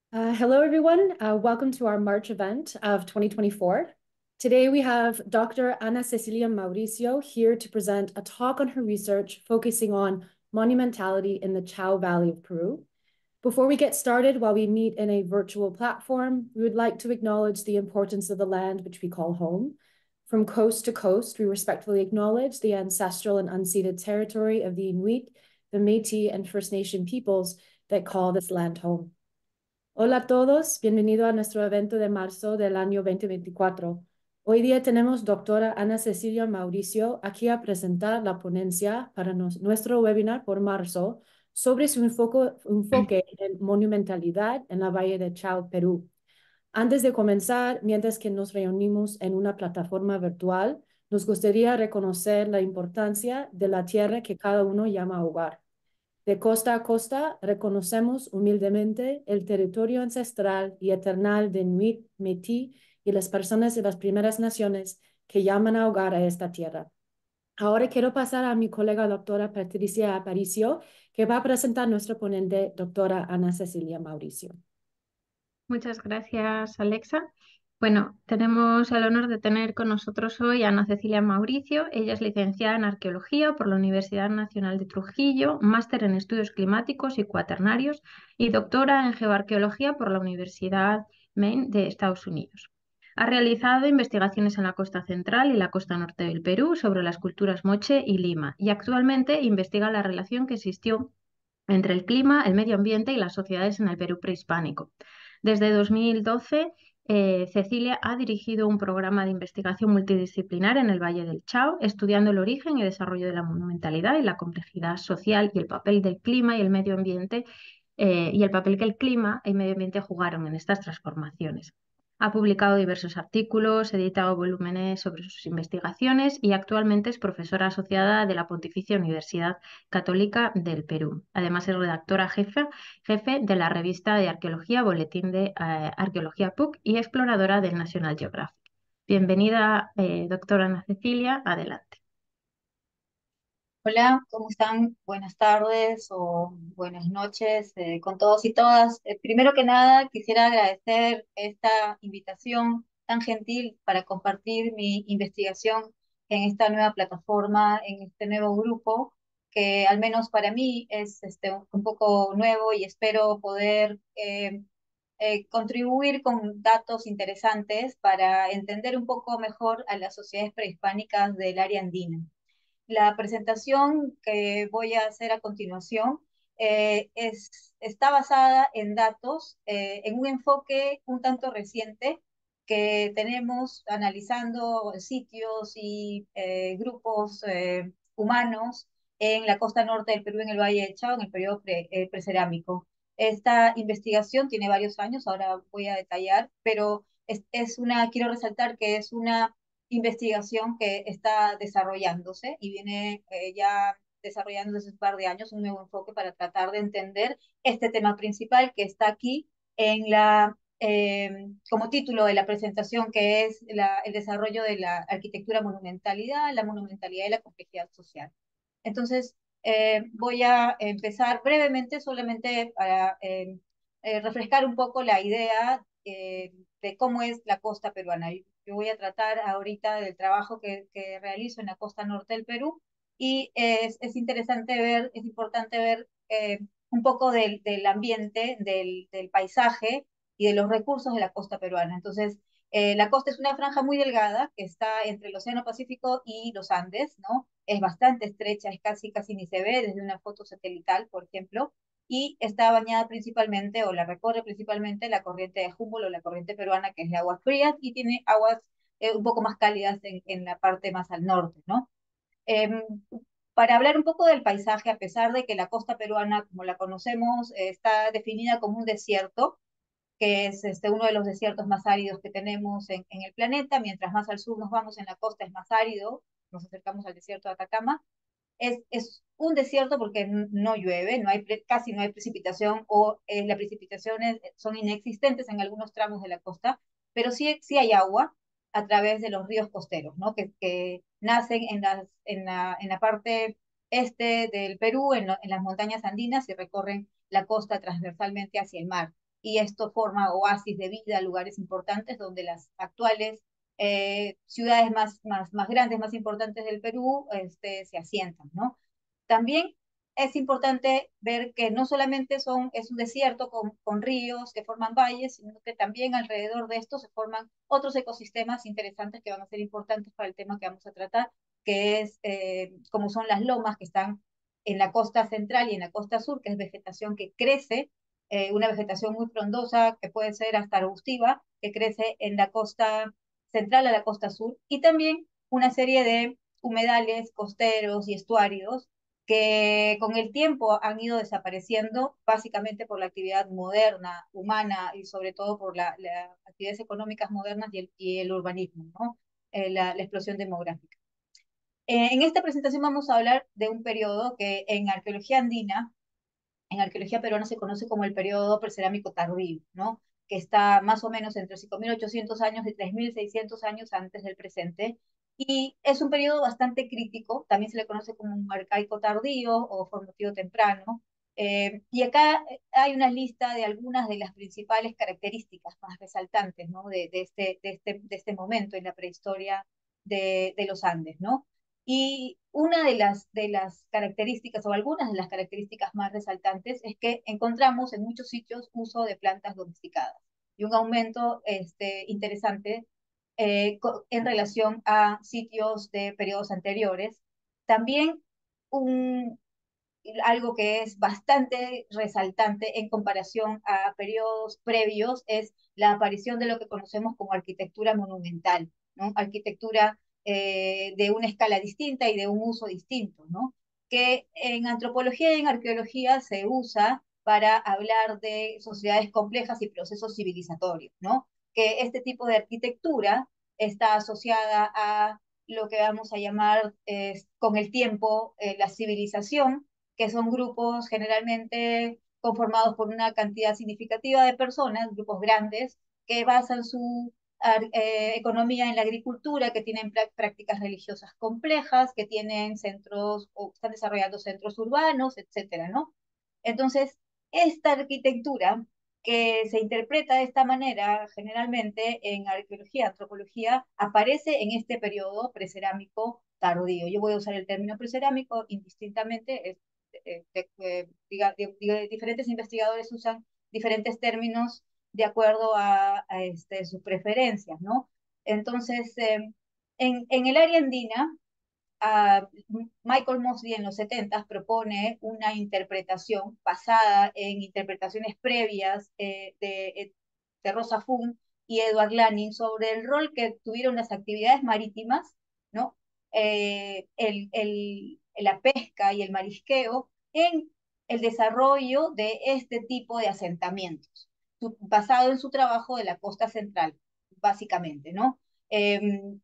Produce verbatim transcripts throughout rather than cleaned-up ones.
Uh, hello, everyone. Uh, welcome to our March event of twenty twenty-four. Today, we have Doctor Ana Cecilia Mauricio here to present a talk on her research focusing on monumentality in the Chao Valley of Peru. Before we get started, while we meet in a virtual platform, we would like to acknowledge the importance of the land which we call home. From coast to coast, we respectfully acknowledge the ancestral and unceded territory of the Inuit, the Métis, and First Nation peoples that call this land home. Hola a todos, bienvenido a nuestro evento de marzo del año veinte veinticuatro. Hoy día tenemos doctora Ana Cecilia Mauricio aquí a presentar la ponencia para nos, nuestro webinar por marzo sobre su enfoque, enfoque en monumentalidad en la Valle de Chao, Perú. Antes de comenzar, mientras que nos reunimos en una plataforma virtual, nos gustaría reconocer la importancia de la tierra que cada uno llama hogar. De costa a costa, reconocemos humildemente el territorio ancestral y eternal de Inuit, Métis y las personas de las primeras naciones que llaman a hogar a esta tierra. Ahora quiero pasar a mi colega doctora Patricia Aparicio, que va a presentar a nuestra ponente, doctora Ana Cecilia Mauricio. Muchas gracias, Alexa. Bueno, tenemos el honor de tener con nosotros hoy a Ana Cecilia Mauricio. Ella es licenciada en Arqueología por la Universidad Nacional de Trujillo, máster en Estudios Climáticos y Cuaternarios y doctora en Geoarqueología por la Universidad Maine de Estados Unidos. Ha realizado investigaciones en la costa central y la costa norte del Perú sobre las culturas Moche y Lima y actualmente investiga la relación que existió entre el clima, el medio ambiente y las sociedades en el Perú prehispánico. Desde dos mil doce, eh, Cecilia ha dirigido un programa de investigación multidisciplinar en el Valle del Chao, estudiando el origen y desarrollo de la monumentalidad y la complejidad social y el papel del clima y el medio ambiente eh, y el papel que el clima y el medio ambiente jugaron en estas transformaciones. Ha publicado diversos artículos, editado volúmenes sobre sus investigaciones y actualmente es profesora asociada de la Pontificia Universidad Católica del Perú. Además es redactora jefe, jefe de la revista de arqueología Boletín de eh, Arqueología P U C y exploradora del National Geographic. Bienvenida, eh, doctora Ana Cecilia. Adelante. Hola, ¿cómo están? Buenas tardes o buenas noches eh, con todos y todas. Eh, primero que nada, quisiera agradecer esta invitación tan gentil para compartir mi investigación en esta nueva plataforma, en este nuevo grupo, que al menos para mí es este, un poco nuevo y espero poder eh, eh, contribuir con datos interesantes para entender un poco mejor a las sociedades prehispánicas del área andina. La presentación que voy a hacer a continuación eh, es, está basada en datos, eh, en un enfoque un tanto reciente que tenemos analizando sitios y eh, grupos eh, humanos en la costa norte del Perú, en el Valle de Chao, en el periodo pre, eh, precerámico. Esta investigación tiene varios años, ahora voy a detallar, pero es, es una, quiero resaltar que es una investigación que está desarrollándose y viene eh, ya desarrollando desde un par de años un nuevo enfoque para tratar de entender este tema principal que está aquí en la, eh, como título de la presentación, que es la, el desarrollo de la arquitectura monumentalidad, la monumentalidad y la complejidad social. Entonces, eh, voy a empezar brevemente, solamente para eh, eh, refrescar un poco la idea eh, de cómo es la costa peruana. Yo voy a tratar ahorita del trabajo que, que realizo en la costa norte del Perú y es, es interesante ver, es importante ver eh, un poco del, del ambiente, del, del paisaje y de los recursos de la costa peruana. Entonces, eh, la costa es una franja muy delgada que está entre el Océano Pacífico y los Andes, ¿no? Es bastante estrecha, es casi, casi ni se ve desde una foto satelital, por ejemplo, y está bañada principalmente o la recorre principalmente la corriente de Humboldt o la corriente peruana, que es de aguas frías, y tiene aguas eh, un poco más cálidas en, en, la parte más al norte, ¿no? Eh, para hablar un poco del paisaje, a pesar de que la costa peruana, como la conocemos, eh, está definida como un desierto, que es este, uno de los desiertos más áridos que tenemos en, en el planeta. Mientras más al sur nos vamos en la costa es más árido, nos acercamos al desierto de Atacama. Es, es un desierto porque no llueve, no hay, casi no hay precipitación o eh, las precipitaciones son inexistentes en algunos tramos de la costa, pero sí, sí hay agua a través de los ríos costeros, ¿no? que, que nacen en, las, en, la, en la parte este del Perú, en, lo, en las montañas andinas y recorren la costa transversalmente hacia el mar. y esto forma oasis de vida, lugares importantes donde las actuales eh, ciudades más, más, más grandes, más importantes del Perú este, se asientan, ¿no? También es importante ver que no solamente son, es un desierto con, con ríos que forman valles, sino que también alrededor de esto se forman otros ecosistemas interesantes que van a ser importantes para el tema que vamos a tratar, que es eh, como son las lomas que están en la costa central y en la costa sur, que es vegetación que crece, eh, una vegetación muy frondosa que puede ser hasta arbustiva, que crece en la costa central a la costa sur, y también una serie de humedales costeros y estuarios que con el tiempo han ido desapareciendo básicamente por la actividad moderna, humana y sobre todo por las la actividades económicas modernas y el, y el urbanismo, ¿no? Eh, la, la explosión demográfica. Eh, en esta presentación vamos a hablar de un periodo que en arqueología andina, en arqueología peruana se conoce como el periodo precerámico tardío, ¿no? Que está más o menos entre cinco mil ochocientos años y tres mil seiscientos años antes del presente, y es un periodo bastante crítico, también se le conoce como un arcaico tardío o formativo temprano, eh, y acá hay una lista de algunas de las principales características más resaltantes, ¿no? de, de, este, de, este, de este momento en la prehistoria de, de los Andes, ¿no? Y una de las, de las características, o algunas de las características más resaltantes, es que encontramos en muchos sitios uso de plantas domesticadas y un aumento este, interesante eh, en relación a sitios de periodos anteriores. También un, algo que es bastante resaltante en comparación a periodos previos es la aparición de lo que conocemos como arquitectura monumental, ¿no? Arquitectura eh, de una escala distinta y de un uso distinto, ¿no? Que en antropología y en arqueología se usa para hablar de sociedades complejas y procesos civilizatorios, ¿no? Que este tipo de arquitectura está asociada a lo que vamos a llamar eh, con el tiempo eh, la civilización, que son grupos generalmente conformados por una cantidad significativa de personas, grupos grandes, que basan su eh, economía en la agricultura, que tienen prácticas religiosas complejas, que tienen centros o están desarrollando centros urbanos, etcétera, ¿no? Entonces, esta arquitectura que se interpreta de esta manera generalmente en arqueología, antropología, aparece en este periodo precerámico tardío. Yo voy a usar el término precerámico indistintamente, es, eh, de, eh, diga, de, de, diferentes investigadores usan diferentes términos de acuerdo a, a este, sus preferencias, ¿no? Entonces, eh, en, en el área andina, uh, Michael Mosley en los setenta propone una interpretación basada en interpretaciones previas eh, de, de Rosa Fun y Edward Laning sobre el rol que tuvieron las actividades marítimas, ¿no? Eh, el, el, la pesca y el marisqueo en el desarrollo de este tipo de asentamientos, basado en su trabajo de la costa central, básicamente, ¿no? Eh,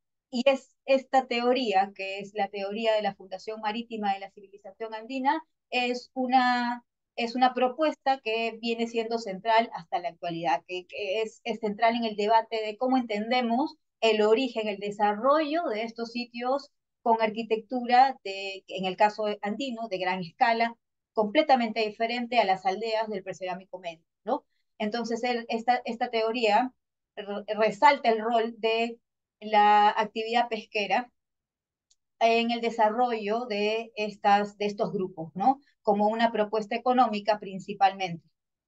y es esta teoría, que es la teoría de la Fundación Marítima de la Civilización Andina, es una, es una propuesta que viene siendo central hasta la actualidad, que, que es, es central en el debate de cómo entendemos el origen, el desarrollo de estos sitios con arquitectura, de, en el caso andino, de gran escala, completamente diferente a las aldeas del precerámico medio, ¿no? Entonces, él, esta, esta teoría resalta el rol de la actividad pesquera en el desarrollo de, estas, de estos grupos, ¿no? Como una propuesta económica principalmente.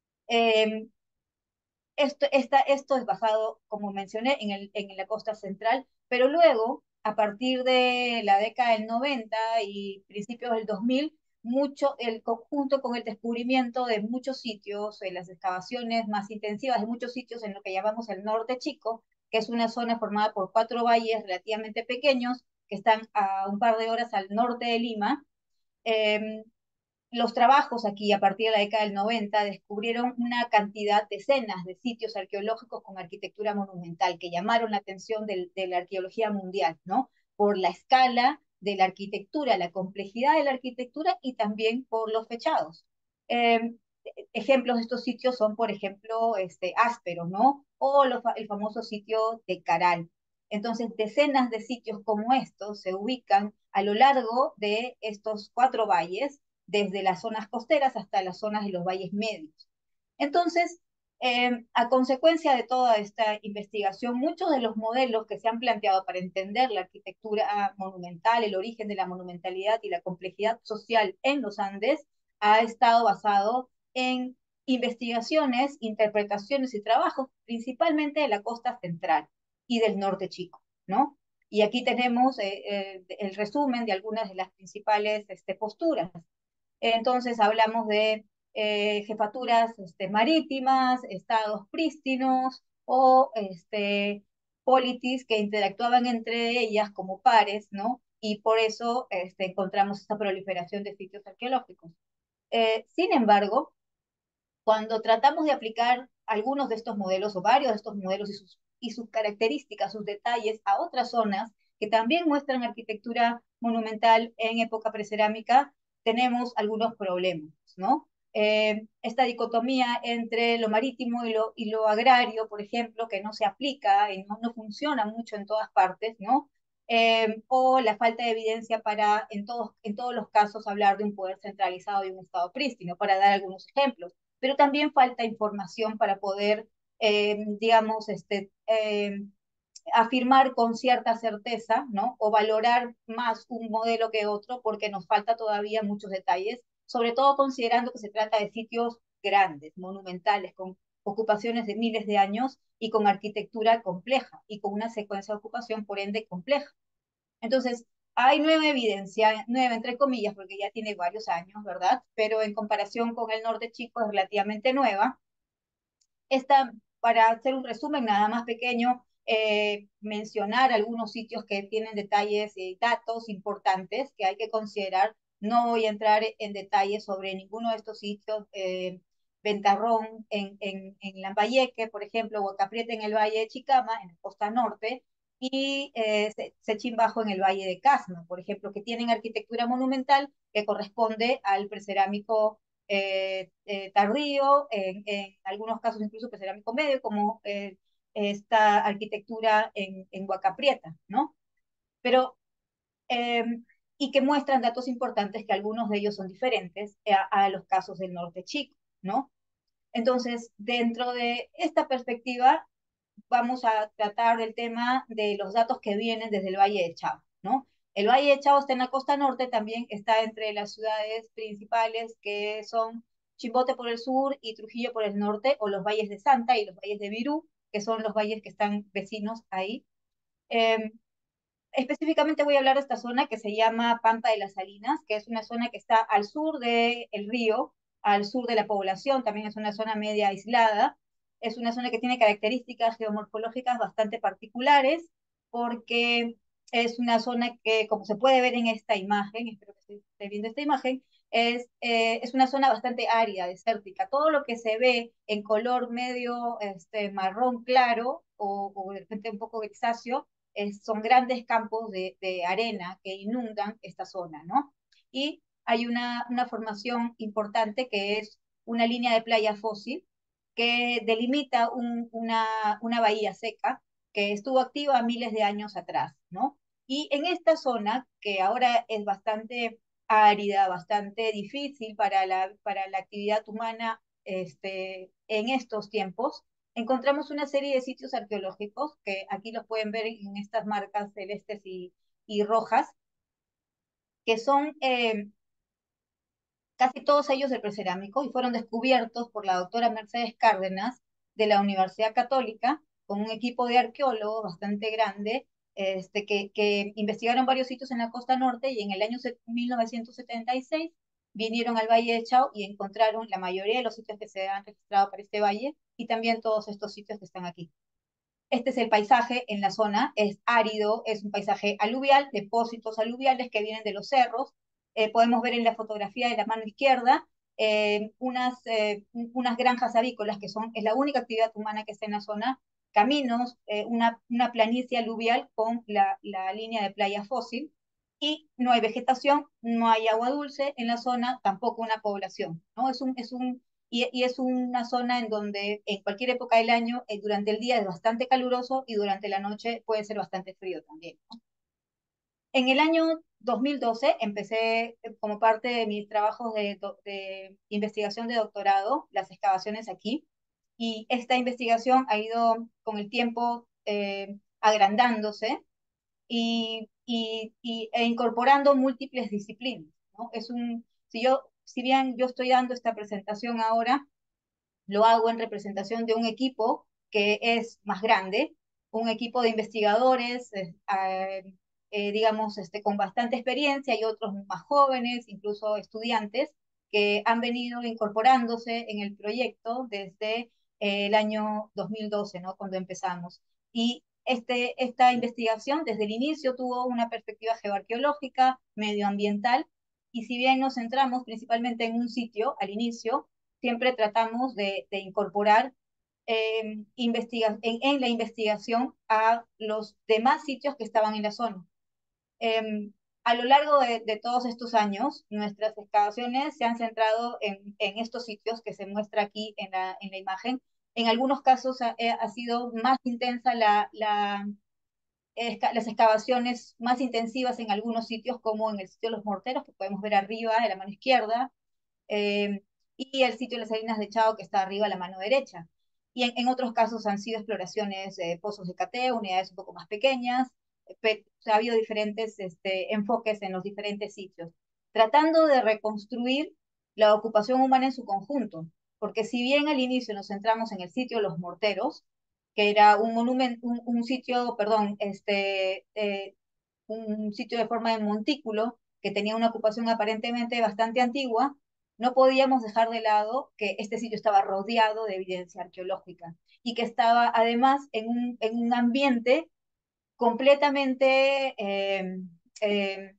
Eh, esto, esta, esto es basado, como mencioné, en, el, en la costa central, pero luego, a partir de la década del noventa y principios del dos mil, mucho, el conjunto con el descubrimiento de muchos sitios, en las excavaciones más intensivas de muchos sitios en lo que llamamos el norte chico, que es una zona formada por cuatro valles relativamente pequeños, que están a un par de horas al norte de Lima. Eh, los trabajos aquí a partir de la década del noventa descubrieron una cantidad, decenas de sitios arqueológicos con arquitectura monumental que llamaron la atención del, de la arqueología mundial, ¿no? Por la escala de la arquitectura, la complejidad de la arquitectura y también por los fechados. Eh, ejemplos de estos sitios son, por ejemplo, este, Áspero, ¿no? O lo, el famoso sitio de Caral. Entonces, decenas de sitios como estos se ubican a lo largo de estos cuatro valles, desde las zonas costeras hasta las zonas de los valles medios. Entonces, Eh, a consecuencia de toda esta investigación, muchos de los modelos que se han planteado para entender la arquitectura monumental, el origen de la monumentalidad y la complejidad social en los Andes, ha estado basado en investigaciones, interpretaciones y trabajos, principalmente de la costa central y del norte chico, ¿no? Y aquí tenemos eh, eh, el resumen de algunas de las principales este, posturas. Entonces hablamos de eh, jefaturas este, marítimas, estados prístinos o este, politis que interactuaban entre ellas como pares, ¿no? Y por eso este, encontramos esta proliferación de sitios arqueológicos. Eh, sin embargo, cuando tratamos de aplicar algunos de estos modelos o varios de estos modelos y sus, y sus características, sus detalles a otras zonas que también muestran arquitectura monumental en época precerámica, tenemos algunos problemas, ¿no? Eh, esta dicotomía entre lo marítimo y lo, y lo agrario, por ejemplo, que no se aplica y no, no funciona mucho en todas partes, ¿no? Eh, o la falta de evidencia para, en todos, en todos los casos, hablar de un poder centralizado y un Estado prístino, para dar algunos ejemplos. Pero también falta información para poder, eh, digamos, este, eh, afirmar con cierta certeza, ¿no? O valorar más un modelo que otro, porque nos falta todavía muchos detalles, sobre todo considerando que se trata de sitios grandes, monumentales, con ocupaciones de miles de años y con arquitectura compleja y con una secuencia de ocupación, por ende, compleja. Entonces, hay nueva evidencia, nueva entre comillas, porque ya tiene varios años, ¿verdad? Pero en comparación con el norte chico es relativamente nueva. Esta, para hacer un resumen nada más pequeño, eh, mencionar algunos sitios que tienen detalles y datos importantes que hay que considerar. No voy a entrar en detalles sobre ninguno de estos sitios. Eh, Ventarrón en, en, en Lambayeque, por ejemplo, Huacaprieta en el Valle de Chicama, en la costa norte, y eh, Sechimbajo en el Valle de Casma, por ejemplo, que tienen arquitectura monumental que corresponde al precerámico eh, eh, tardío, en, en, algunos casos incluso precerámico medio, como eh, esta arquitectura en, en Huacaprieta, ¿no? Pero, eh, y que muestran datos importantes que algunos de ellos son diferentes a, a los casos del norte chico, ¿no? Entonces, dentro de esta perspectiva, vamos a tratar del tema de los datos que vienen desde el Valle de Chao, ¿no? El Valle de Chao está en la costa norte, también está entre las ciudades principales que son Chimbote por el sur y Trujillo por el norte, o los valles de Santa y los valles de Virú, que son los valles que están vecinos ahí. Eh, Específicamente voy a hablar de esta zona que se llama Pampa de las Salinas, que es una zona que está al sur del río, al sur de la población, también es una zona media aislada. Es una zona que tiene características geomorfológicas bastante particulares, porque es una zona que, como se puede ver en esta imagen, espero que se esté viendo esta imagen, es, eh, es una zona bastante árida, desértica. Todo lo que se ve en color medio este, marrón claro o, o de repente un poco grisáceo, es, son grandes campos de, de, arena que inundan esta zona, ¿no? Y hay una, una formación importante que es una línea de playa fósil que delimita un, una, una bahía seca que estuvo activa miles de años atrás, ¿no? Y en esta zona, que ahora es bastante árida, bastante difícil para la, para la actividad humana este, en estos tiempos, encontramos una serie de sitios arqueológicos, que aquí los pueden ver en estas marcas celestes y, y rojas, que son eh, casi todos ellos del precerámico y fueron descubiertos por la doctora Mercedes Cárdenas de la Universidad Católica, con un equipo de arqueólogos bastante grande, este, que, que investigaron varios sitios en la costa norte y en el año mil novecientos setenta y seis vinieron al Valle de Chao y encontraron la mayoría de los sitios que se han registrado para este valle y también todos estos sitios que están aquí. Este es el paisaje en la zona, es árido, es un paisaje aluvial, depósitos aluviales que vienen de los cerros. Eh, podemos ver en la fotografía de la mano izquierda eh, unas, eh, unas granjas avícolas, que son, es la única actividad humana que está en la zona, caminos, eh, una, una planicie aluvial con la, la línea de playa fósil, y no hay vegetación, no hay agua dulce en la zona, tampoco una población, ¿no? Es un, es un y, y, es una zona en donde en cualquier época del año, eh, durante el día es bastante caluroso y durante la noche puede ser bastante frío también, ¿no? En el año dos mil doce empecé eh, como parte de mis trabajos de, de investigación de doctorado, las excavaciones aquí, y esta investigación ha ido con el tiempo eh, agrandándose y, y, y, e incorporando múltiples disciplinas, ¿no? Es un, si, yo, si bien yo estoy dando esta presentación ahora, lo hago en representación de un equipo que es más grande, un equipo de investigadores, eh, eh, digamos, este, con bastante experiencia y otros más jóvenes, incluso estudiantes, que han venido incorporándose en el proyecto desde eh, el año dos mil doce, ¿no? Cuando empezamos. Y este, esta investigación desde el inicio tuvo una perspectiva geoarqueológica, medioambiental, y si bien nos centramos principalmente en un sitio al inicio, siempre tratamos de, de incorporar eh, investiga en, en, la investigación a los demás sitios que estaban en la zona. Eh, a lo largo de, de, todos estos años, nuestras excavaciones se han centrado en, en estos sitios que se muestra aquí en la, en la imagen. En algunos casos ha, ha sido más intensa la, la, las excavaciones más intensivas en algunos sitios, como en el sitio de los morteros, que podemos ver arriba en la mano izquierda, eh, y el sitio de las Salinas de Chao, que está arriba a la mano derecha. Y en, en otros casos han sido exploraciones de eh, pozos de cateo, unidades un poco más pequeñas, pero, o sea, ha habido diferentes este, enfoques en los diferentes sitios, tratando de reconstruir la ocupación humana en su conjunto, porque si bien al inicio nos centramos en el sitio de los morteros, que era un monumento, un, un sitio, perdón, este, eh, un sitio de forma de montículo, que tenía una ocupación aparentemente bastante antigua, no podíamos dejar de lado que este sitio estaba rodeado de evidencia arqueológica y que estaba además en un, en un ambiente completamente eh, eh,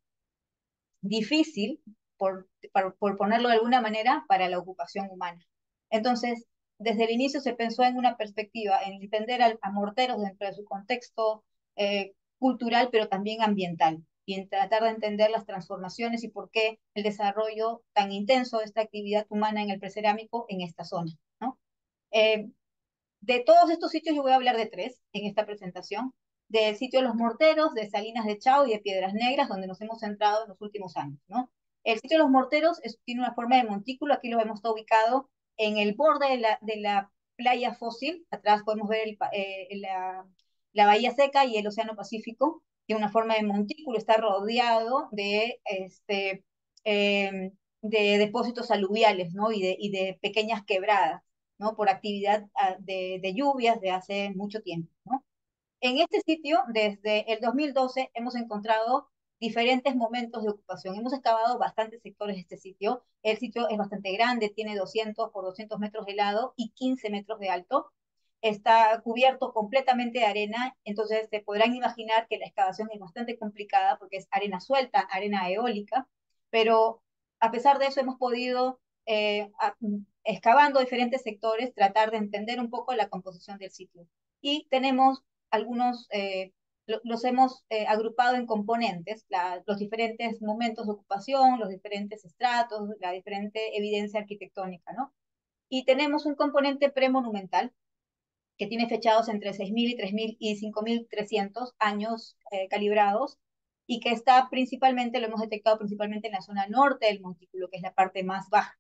difícil, por, por, por ponerlo de alguna manera, para la ocupación humana. Entonces, desde el inicio se pensó en una perspectiva, en entender al, a morteros dentro de su contexto eh, cultural, pero también ambiental, y en tratar de entender las transformaciones y por qué el desarrollo tan intenso de esta actividad humana en el precerámico en esta zona, ¿no? Eh, de todos estos sitios yo voy a hablar de tres en esta presentación, del sitio de los morteros, de Salinas de Chao y de Piedras Negras, donde nos hemos centrado en los últimos años, ¿no? El sitio de los morteros es, tiene una forma de montículo, aquí lo vemos, está ubicado en el borde de la, de la playa fósil, atrás podemos ver el, eh, la, la bahía seca y el océano Pacífico, tiene una forma de montículo, está rodeado de, este, eh, de depósitos aluviales, ¿no? Y de, y de pequeñas quebradas, ¿no? Por actividad de, de lluvias de hace mucho tiempo, ¿no? En este sitio, desde el dos mil doce, hemos encontrado diferentes momentos de ocupación. Hemos excavado bastantes sectores de este sitio. El sitio es bastante grande, tiene doscientos por doscientos metros de lado y quince metros de alto. Está cubierto completamente de arena, entonces se podrán imaginar que la excavación es bastante complicada porque es arena suelta, arena eólica, pero a pesar de eso hemos podido, eh, a, excavando diferentes sectores, tratar de entender un poco la composición del sitio. Y tenemos algunos, eh, lo, los hemos eh, agrupado en componentes, la, los diferentes momentos de ocupación, los diferentes estratos, la diferente evidencia arquitectónica, ¿no? Y tenemos un componente premonumental que tiene fechados entre seis mil y tres mil y cinco mil trescientos años eh, calibrados, y que está principalmente, lo hemos detectado principalmente en la zona norte del montículo, que es la parte más baja.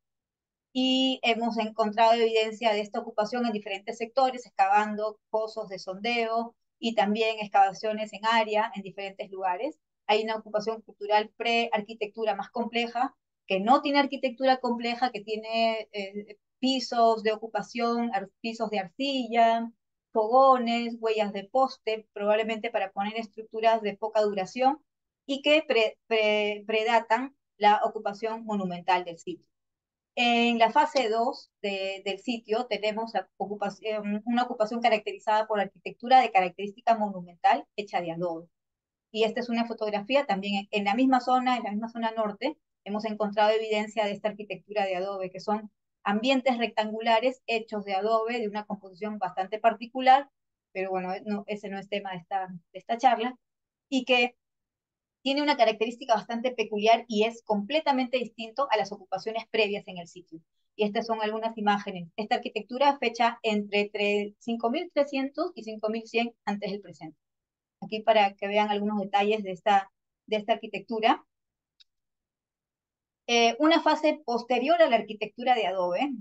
Y hemos encontrado evidencia de esta ocupación en diferentes sectores, excavando pozos de sondeo y también excavaciones en área en diferentes lugares. Hay una ocupación cultural pre-arquitectura más compleja, que no tiene arquitectura compleja, que tiene eh, pisos de ocupación, pisos de arcilla, fogones, huellas de poste, probablemente para poner estructuras de poca duración, y que pre, pre, predatan la ocupación monumental del sitio. En la fase dos de, del sitio tenemos la ocupación, una ocupación caracterizada por arquitectura de característica monumental hecha de adobe. Y esta es una fotografía también en la misma zona, en la misma zona norte, hemos encontrado evidencia de esta arquitectura de adobe, que son ambientes rectangulares hechos de adobe, de una composición bastante particular, pero bueno, no, ese no es tema de esta, de esta charla, y que tiene una característica bastante peculiar y es completamente distinto a las ocupaciones previas en el sitio. Y estas son algunas imágenes. Esta arquitectura fecha entre cinco mil trescientos y cinco mil cien antes del presente. Aquí para que vean algunos detalles de esta, de esta arquitectura. Eh, una fase posterior a la arquitectura de adobe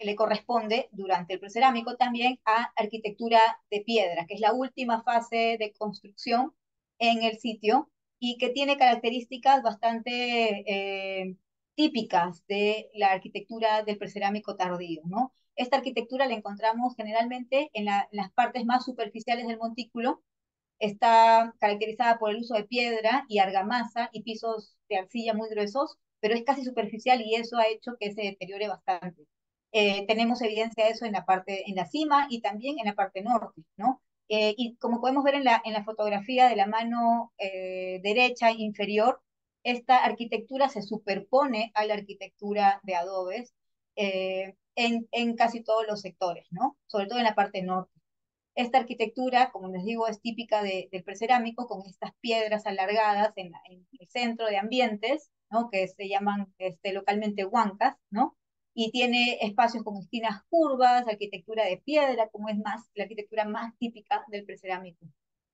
le corresponde durante el precerámico también a arquitectura de piedra, que es la última fase de construcción en el sitio y que tiene características bastante eh, típicas de la arquitectura del precerámico tardío, ¿no? Esta arquitectura la encontramos generalmente en, la, en las partes más superficiales del montículo. Está caracterizada por el uso de piedra y argamasa y pisos de arcilla muy gruesos, pero es casi superficial y eso ha hecho que se deteriore bastante. Eh, tenemos evidencia de eso en la parte, en la cima y también en la parte norte, ¿no? Eh, y como podemos ver en la, en la fotografía de la mano eh, derecha inferior, esta arquitectura se superpone a la arquitectura de adobes eh, en, en casi todos los sectores, ¿no? Sobre todo en la parte norte. Esta arquitectura, como les digo, es típica de, del precerámico, con estas piedras alargadas en, la, en, el centro de ambientes, ¿no? Que se llaman este, localmente huancas, ¿no? Y tiene espacios con esquinas curvas, arquitectura de piedra, como es más la arquitectura más típica del precerámico.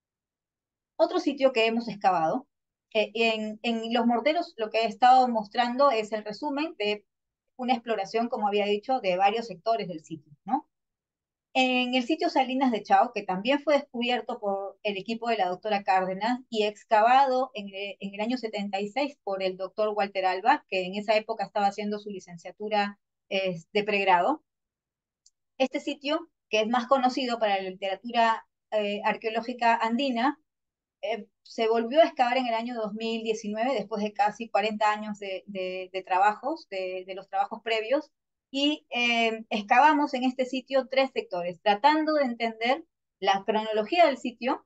Otro sitio que hemos excavado, eh, en, en los morteros lo que he estado mostrando es el resumen de una exploración, como había dicho, de varios sectores del sitio, ¿no? En el sitio Salinas de Chao, que también fue descubierto por el equipo de la doctora Cárdenas y excavado en, en el año setenta y seis por el doctor Walter Alba, que en esa época estaba haciendo su licenciatura eh, de pregrado. Este sitio, que es más conocido para la literatura eh, arqueológica andina, eh, se volvió a excavar en el año dos mil diecinueve, después de casi cuarenta años de, de, de trabajos, de, de, los trabajos previos, y eh, excavamos en este sitio tres sectores, tratando de entender la cronología del sitio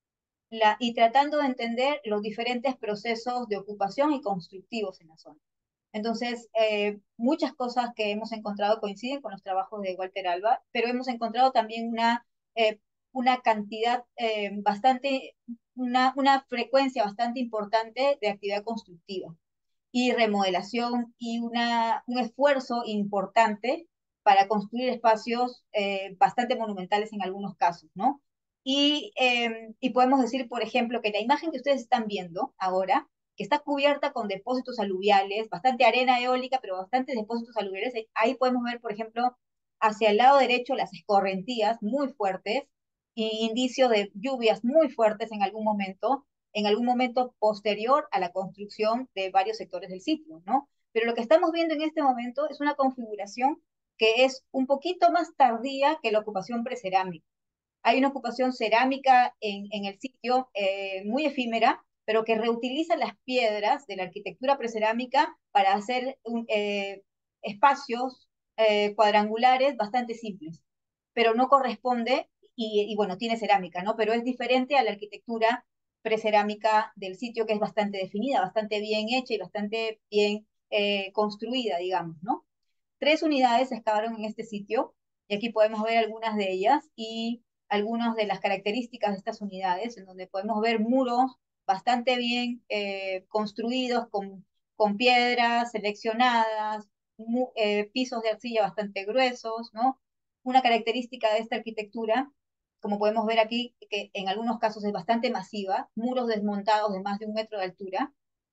la, y tratando de entender los diferentes procesos de ocupación y constructivos en la zona. Entonces, eh, muchas cosas que hemos encontrado coinciden con los trabajos de Walter Alba, pero hemos encontrado también una, eh, una cantidad eh, bastante, una, una frecuencia bastante importante de actividad constructiva y remodelación y una, un esfuerzo importante para construir espacios eh, bastante monumentales en algunos casos, ¿no? Y, eh, y podemos decir, por ejemplo, que la imagen que ustedes están viendo ahora, que está cubierta con depósitos aluviales, bastante arena eólica, pero bastantes depósitos aluviales, ahí podemos ver, por ejemplo, hacia el lado derecho las escorrentías muy fuertes, indicio de lluvias muy fuertes en algún momento, en algún momento posterior a la construcción de varios sectores del sitio, ¿no? Pero lo que estamos viendo en este momento es una configuración que es un poquito más tardía que la ocupación precerámica. Hay una ocupación cerámica en, en el sitio eh, muy efímera, pero que reutiliza las piedras de la arquitectura precerámica para hacer un, eh, espacios eh, cuadrangulares bastante simples, pero no corresponde, y, y, bueno, tiene cerámica, ¿no? Pero es diferente a la arquitectura precerámica del sitio, que es bastante definida, bastante bien hecha y bastante bien eh, construida, digamos, ¿no? Tres unidades se excavaron en este sitio, y aquí podemos ver algunas de ellas y algunas de las características de estas unidades, en donde podemos ver muros bastante bien eh, construidos con, con piedras seleccionadas, mu, eh, pisos de arcilla bastante gruesos, ¿no? Una característica de esta arquitectura, como podemos ver aquí, que en algunos casos es bastante masiva, muros desmontados de más de un metro de altura,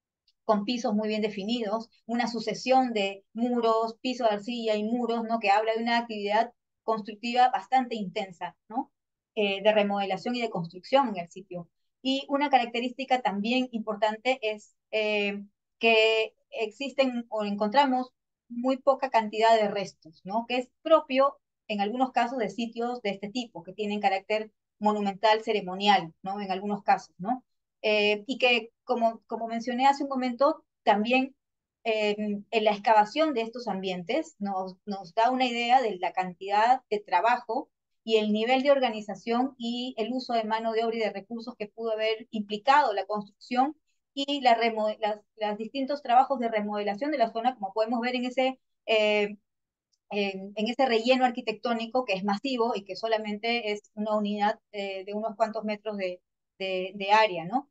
con pisos muy bien definidos, una sucesión de muros, piso de arcilla y muros, ¿no? Que habla de una actividad constructiva bastante intensa, ¿no? Eh, de remodelación y de construcción en el sitio. Y una característica también importante es eh, que existen o encontramos muy poca cantidad de restos, ¿no? Que es propio en algunos casos de sitios de este tipo, que tienen carácter monumental, ceremonial, ¿no? En algunos casos, ¿no? Eh, y que, como, como mencioné hace un momento, también eh, en la excavación de estos ambientes nos, nos da una idea de la cantidad de trabajo y el nivel de organización y el uso de mano de obra y de recursos que pudo haber implicado la construcción y la las, los distintos trabajos de remodelación de la zona, como podemos ver en ese, eh, en, en ese relleno arquitectónico que es masivo y que solamente es una unidad eh, de unos cuantos metros de, de, de área, ¿no?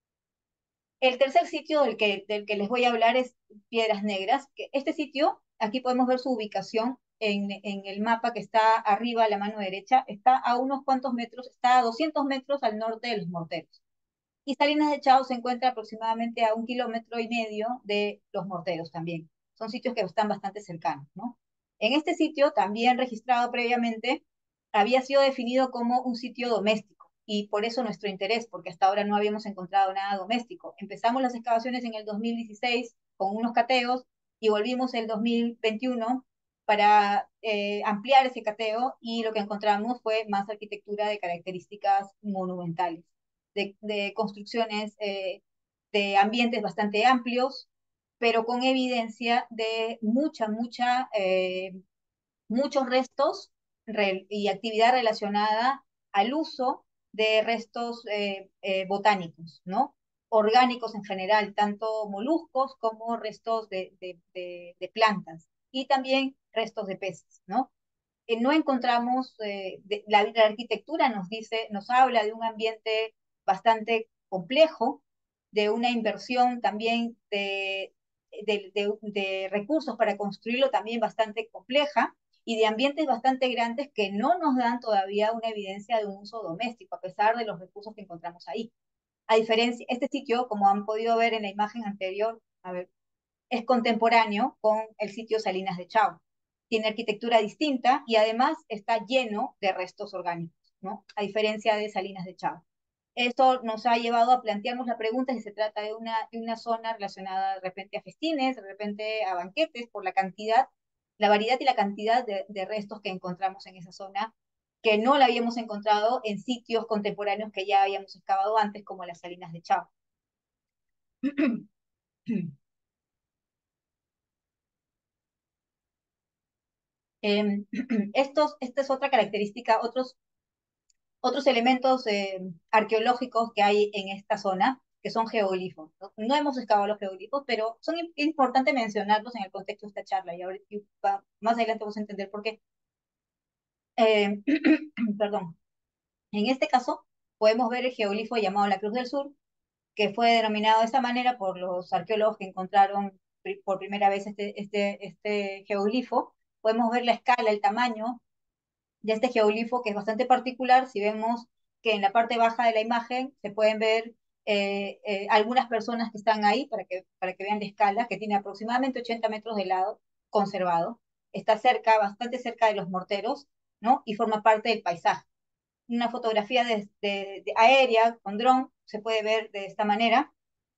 El tercer sitio del que, del que les voy a hablar es Piedras Negras. Que este sitio, aquí podemos ver su ubicación en, en el mapa que está arriba a la mano derecha. Está a unos cuantos metros, está a doscientos metros al norte de los Morteros. Y Salinas de Chao se encuentra aproximadamente a un kilómetro y medio de los Morteros también. Son sitios que están bastante cercanos, ¿no? En este sitio, también registrado previamente, había sido definido como un sitio doméstico, y por eso nuestro interés, porque hasta ahora no habíamos encontrado nada doméstico. Empezamos las excavaciones en el dos mil dieciséis con unos cateos, y volvimos el dos mil veintiuno para eh, ampliar ese cateo, y lo que encontramos fue más arquitectura de características monumentales, de, de construcciones, eh, de ambientes bastante amplios, pero con evidencia de mucha, mucha, eh, muchos restos re y actividad relacionada al uso de restos eh, eh, botánicos, ¿no? Orgánicos en general, tanto moluscos como restos de, de, de, de plantas, y también restos de peces, ¿no? Eh, no encontramos, eh, de, la, la arquitectura nos dice, nos habla de un ambiente bastante complejo, de una inversión también de, de, de, de recursos para construirlo también bastante compleja, y de ambientes bastante grandes que no nos dan todavía una evidencia de un uso doméstico, a pesar de los recursos que encontramos ahí. A diferencia, este sitio, como han podido ver en la imagen anterior, a ver, es contemporáneo con el sitio Salinas de Chao. Tiene arquitectura distinta y además está lleno de restos orgánicos, ¿no? A diferencia de Salinas de Chao. Esto nos ha llevado a plantearnos la pregunta si se trata de una, de una zona relacionada de repente a festines, de repente a banquetes, por la cantidad, la variedad y la cantidad de, de restos que encontramos en esa zona, que no la habíamos encontrado en sitios contemporáneos que ya habíamos excavado antes, como las Salinas de Chao. Eh, estos, esta es otra característica, otros, otros elementos eh, arqueológicos que hay en esta zona, que son geoglifos. No, no hemos excavado los geoglifos, pero son importantes mencionarlos en el contexto de esta charla, y, ahora, y va, más adelante vamos a entender por qué. Eh, perdón. En este caso, podemos ver el geoglifo llamado la Cruz del Sur, que fue denominado de esta manera por los arqueólogos que encontraron por primera vez este, este, este geoglifo. Podemos ver la escala, el tamaño de este geoglifo, que es bastante particular. Si vemos que en la parte baja de la imagen se pueden ver eh, eh, algunas personas que están ahí, para que, para que vean la escala, que tiene aproximadamente ochenta metros de lado conservado. Está cerca, bastante cerca de los morteros, ¿no? Y forma parte del paisaje. Una fotografía de, de, de aérea con dron se puede ver de esta manera.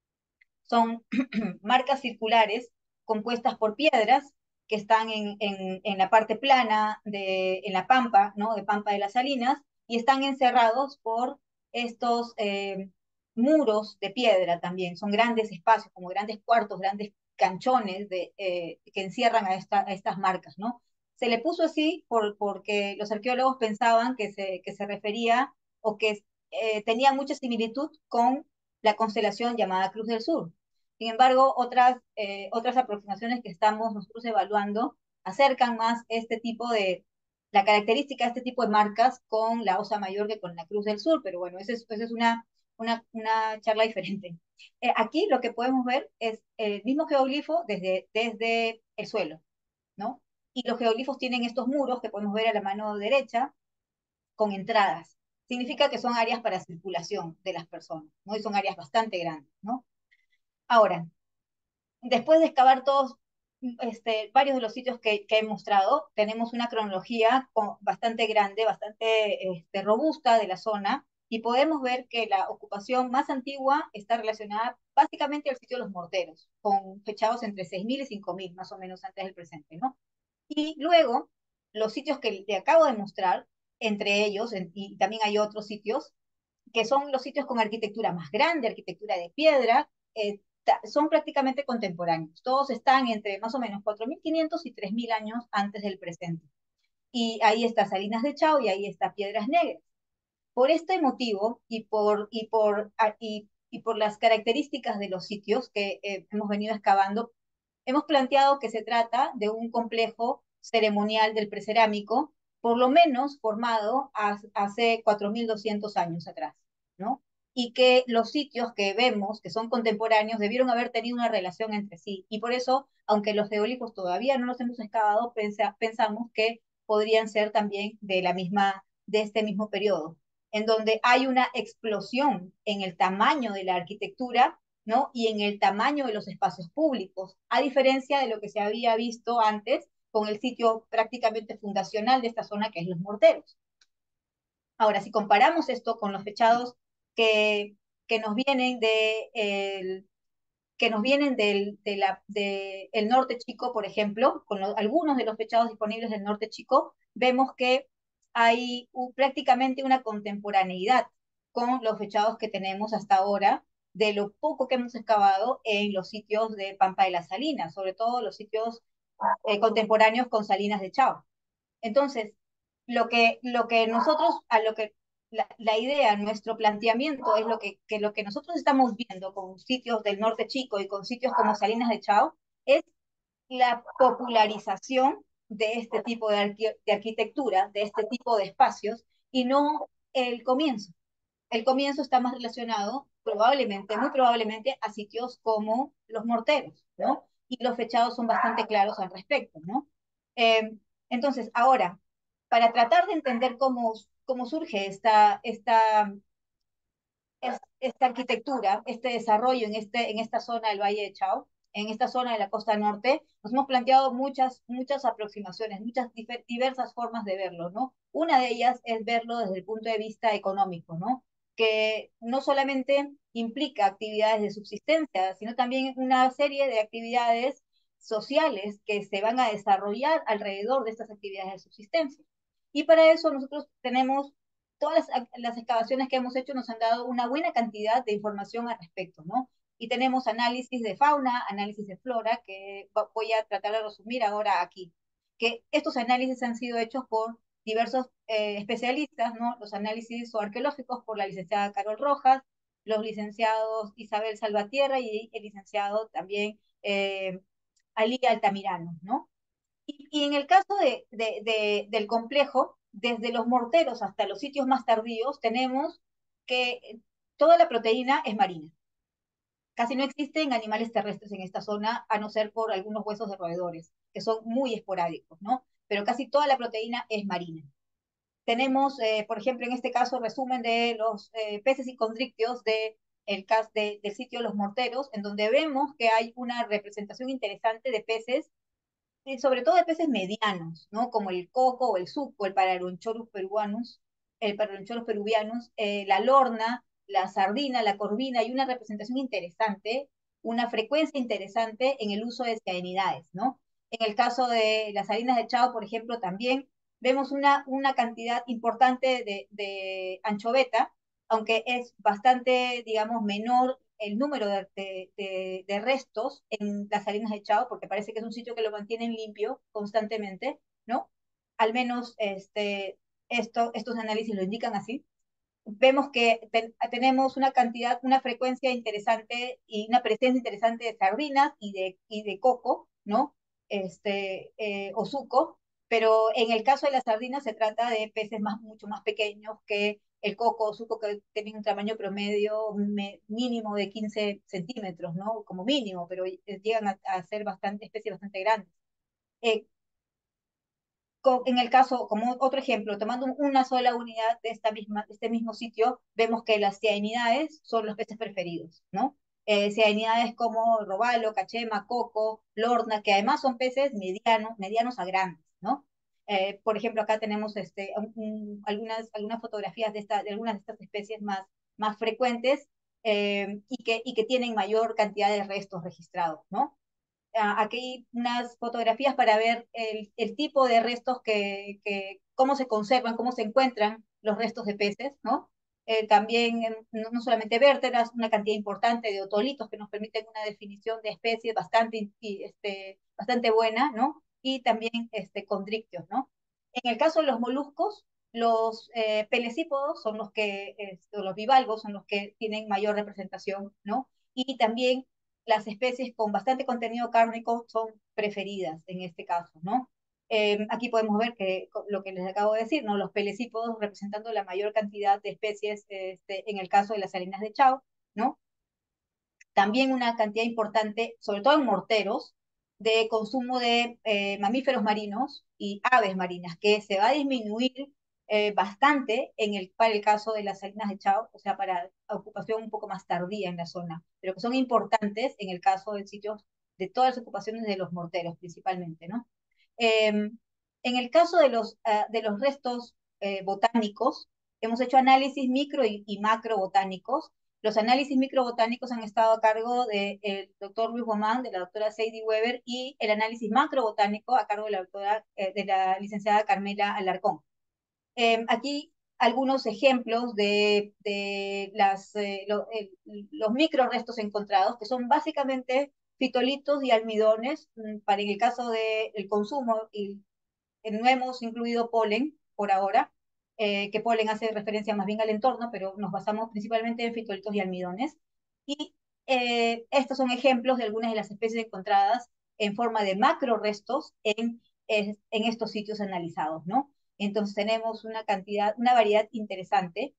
Son marcas circulares compuestas por piedras que están en, en, en, la parte plana, de, en la pampa, ¿no? De Pampa de las Salinas, y están encerrados por estos eh, muros de piedra también. Son grandes espacios, como grandes cuartos, grandes canchones de, eh, que encierran a, esta, a estas marcas, ¿no? Se le puso así por, porque los arqueólogos pensaban que se, que se refería o que eh, tenía mucha similitud con la constelación llamada Cruz del Sur. Sin embargo, otras, eh, otras aproximaciones que estamos nosotros evaluando acercan más este tipo de, la característica de este tipo de marcas con la Osa Mayor que con la Cruz del Sur, pero bueno, esa es, esa es una, una, una charla diferente. Eh, aquí lo que podemos ver es el mismo geoglifo desde, desde el suelo, ¿no? Y los geoglifos tienen estos muros que podemos ver a la mano derecha con entradas. Significa que son áreas para circulación de las personas, ¿no? Y son áreas bastante grandes, ¿no? Ahora, después de excavar todos, este, varios de los sitios que, que he mostrado, tenemos una cronología con, bastante grande, bastante este, robusta de la zona, y podemos ver que la ocupación más antigua está relacionada básicamente al sitio de los morteros, con fechados entre seis mil y cinco mil, más o menos antes del presente, ¿no? Y luego, los sitios que te acabo de mostrar, entre ellos, en, y también hay otros sitios, que son los sitios con arquitectura más grande, arquitectura de piedra, eh, son prácticamente contemporáneos. Todos están entre más o menos cuatro mil quinientos y tres mil años antes del presente. Y ahí está Salinas de Chao y ahí está Piedras Negras. Por este motivo y por, y por, y, y por las características de los sitios que eh, hemos venido excavando, hemos planteado que se trata de un complejo ceremonial del precerámico, por lo menos formado hace cuatro mil doscientos años atrás, ¿no? Y que los sitios que vemos, que son contemporáneos, debieron haber tenido una relación entre sí. Y por eso, aunque los geoglifos todavía no los hemos excavado, pensa, pensamos que podrían ser también de, la misma, de este mismo periodo, en donde hay una explosión en el tamaño de la arquitectura, ¿no? Y en el tamaño de los espacios públicos, a diferencia de lo que se había visto antes, con el sitio prácticamente fundacional de esta zona, que es Los Morteros. Ahora, si comparamos esto con los fechados que, que nos vienen de el, que nos vienen del de la, de el norte chico, por ejemplo, con lo, algunos de los fechados disponibles del norte chico, vemos que hay un, prácticamente una contemporaneidad con los fechados que tenemos hasta ahora, de lo poco que hemos excavado en los sitios de Pampa de las Salinas, sobre todo los sitios eh, contemporáneos con Salinas de Chao. Entonces, lo que, lo que nosotros, a lo que la, la idea, nuestro planteamiento es lo que, que lo que nosotros estamos viendo con sitios del norte chico y con sitios como Salinas de Chao, es la popularización de este tipo de, arqui de arquitectura, de este tipo de espacios, y no el comienzo. El comienzo está más relacionado, probablemente, muy probablemente, a sitios como Los Morteros, ¿no? Y los fechados son bastante claros al respecto, ¿no? Eh, entonces, ahora, para tratar de entender cómo, cómo surge esta, esta, esta arquitectura, este desarrollo en, este, en esta zona del Valle de Chao, en esta zona de la costa norte, nos hemos planteado muchas, muchas aproximaciones, muchas diversas formas de verlo, ¿no? Una de ellas es verlo desde el punto de vista económico, ¿no? Que no solamente implica actividades de subsistencia, sino también una serie de actividades sociales que se van a desarrollar alrededor de estas actividades de subsistencia. Y para eso nosotros tenemos todas las, las excavaciones que hemos hecho nos han dado una buena cantidad de información al respecto, ¿no? Y tenemos análisis de fauna, análisis de flora, que voy a tratar de resumir ahora aquí. Que estos análisis han sido hechos por diversos eh, especialistas, ¿no? Los análisis arqueológicos por la licenciada Carol Rojas, los licenciados Isabel Salvatierra y el licenciado también eh, Ali Altamirano, ¿no? Y, y en el caso de, de, de, del complejo, desde los morteros hasta los sitios más tardíos, tenemos que toda la proteína es marina. Casi no existen animales terrestres en esta zona, a no ser por algunos huesos de roedores, que son muy esporádicos, ¿no? Pero casi toda la proteína es marina. Tenemos, eh, por ejemplo, en este caso, resumen de los eh, peces y condrictios de el caso de, del sitio Los Morteros, en donde vemos que hay una representación interesante de peces, y sobre todo de peces medianos, ¿no? Como el coco o el suco, el Paralonchorus peruanus, el Paralonchorus peruvianus, eh, la lorna, la sardina, la corvina, y una representación interesante, una frecuencia interesante en el uso de cianidades, ¿no? En el caso de las salinas de Chao, por ejemplo, también vemos una, una cantidad importante de, de anchoveta, aunque es bastante, digamos, menor el número de, de, de, restos en las salinas de Chao, porque parece que es un sitio que lo mantienen limpio constantemente, ¿no? Al menos este, esto, estos análisis lo indican así. Vemos que ten, tenemos una cantidad, una frecuencia interesante y una presencia interesante de sardinas y de, y de coco, ¿no? Este, eh, o suco, pero en el caso de las sardinas se trata de peces más, mucho más pequeños que el coco o suco, que tienen un tamaño promedio me, mínimo de quince centímetros, ¿no? Como mínimo, pero llegan a, a ser bastante, especies bastante grandes. Eh, en el caso, como otro ejemplo, tomando una sola unidad de, esta misma, de este mismo sitio, vemos que las cianidades son los peces preferidos, ¿no? Eh, cianidades como robalo, cachema, coco, lorna, que además son peces medianos, medianos a grandes, ¿no? Eh, por ejemplo, acá tenemos este, un, un, algunas, algunas fotografías de, esta, de algunas de estas especies más, más frecuentes eh, y, que, y que tienen mayor cantidad de restos registrados, ¿no? Aquí hay unas fotografías para ver el, el tipo de restos que, que, cómo se conservan, cómo se encuentran los restos de peces, ¿no? Eh, también no, no solamente vértebras, una cantidad importante de otolitos que nos permiten una definición de especies bastante, y, este, bastante buena, ¿no? Y también este, condrictios, ¿no? En el caso de los moluscos, los eh, pelecípodos son los que, este, los bivalvos son los que tienen mayor representación, ¿no? Y también las especies con bastante contenido cárnico son preferidas en este caso, ¿no? Eh, aquí podemos ver que lo que les acabo de decir, ¿no? Los pelecípodos representando la mayor cantidad de especies este, en el caso de las salinas de Chao, ¿no? También una cantidad importante, sobre todo en morteros, de consumo de eh, mamíferos marinos y aves marinas, que se va a disminuir eh, bastante en el, para el caso de las salinas de Chao, o sea, para ocupación un poco más tardía en la zona, pero que son importantes en el caso de sitios de todas las ocupaciones de los morteros principalmente, ¿no? Eh, en el caso de los, uh, de los restos eh, botánicos, hemos hecho análisis micro y, y macro botánicos. Los análisis microbotánicos han estado a cargo del doctor Luis Guamán, de la doctora Sadie Weber, y el análisis macrobotánico a cargo de la, doctora, eh, de la licenciada Carmela Alarcón. Eh, aquí algunos ejemplos de, de las, eh, lo, eh, los microrestos encontrados, que son básicamente fitolitos y almidones, para en el caso del de consumo, y no hemos incluido polen por ahora, eh, que polen hace referencia más bien al entorno, pero nos basamos principalmente en fitolitos y almidones. Y eh, estos son ejemplos de algunas de las especies encontradas en forma de macrorestos en, en, en estos sitios analizados, ¿no? Entonces tenemos una cantidad, una variedad interesante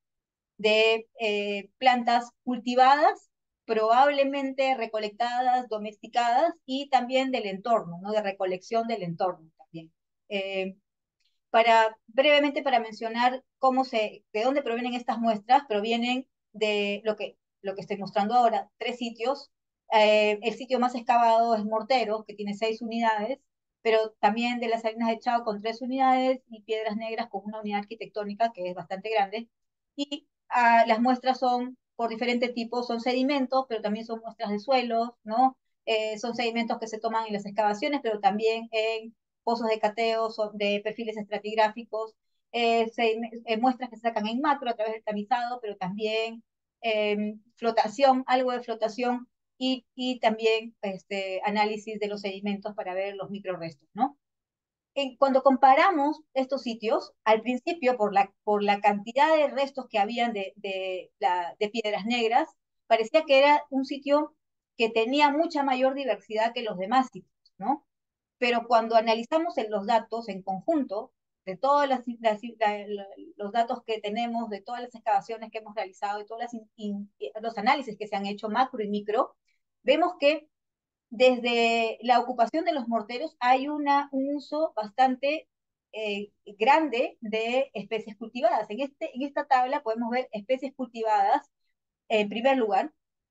de eh, plantas cultivadas, probablemente recolectadas, domesticadas, y también del entorno, ¿no? De recolección del entorno también. Eh, para, brevemente para mencionar cómo se, de dónde provienen estas muestras, provienen de lo que, lo que estoy mostrando ahora, tres sitios. Eh, el sitio más excavado es Morteros, que tiene seis unidades, pero también de las Salinas de Chao con tres unidades y Piedras Negras con una unidad arquitectónica que es bastante grande. Y ah, las muestras son por diferentes tipos, son sedimentos, pero también son muestras de suelos, ¿no? Eh, son sedimentos que se toman en las excavaciones, pero también en pozos de cateo, de perfiles estratigráficos, eh, se, eh, muestras que se sacan en macro a través del tamizado, pero también eh, flotación, algo de flotación, y, y también este, análisis de los sedimentos para ver los microrestos, ¿no? En, cuando comparamos estos sitios, al principio, por la, por la cantidad de restos que habían de, de, la, de Piedras Negras, parecía que era un sitio que tenía mucha mayor diversidad que los demás sitios, ¿no? Pero cuando analizamos en los datos en conjunto, de todos las, las, la, los datos que tenemos, de todas las excavaciones que hemos realizado, de todos las in, in, los análisis que se han hecho macro y micro, vemos que desde la ocupación de los morteros hay una, un uso bastante eh, grande de especies cultivadas. En, este, en esta tabla podemos ver especies cultivadas en primer lugar,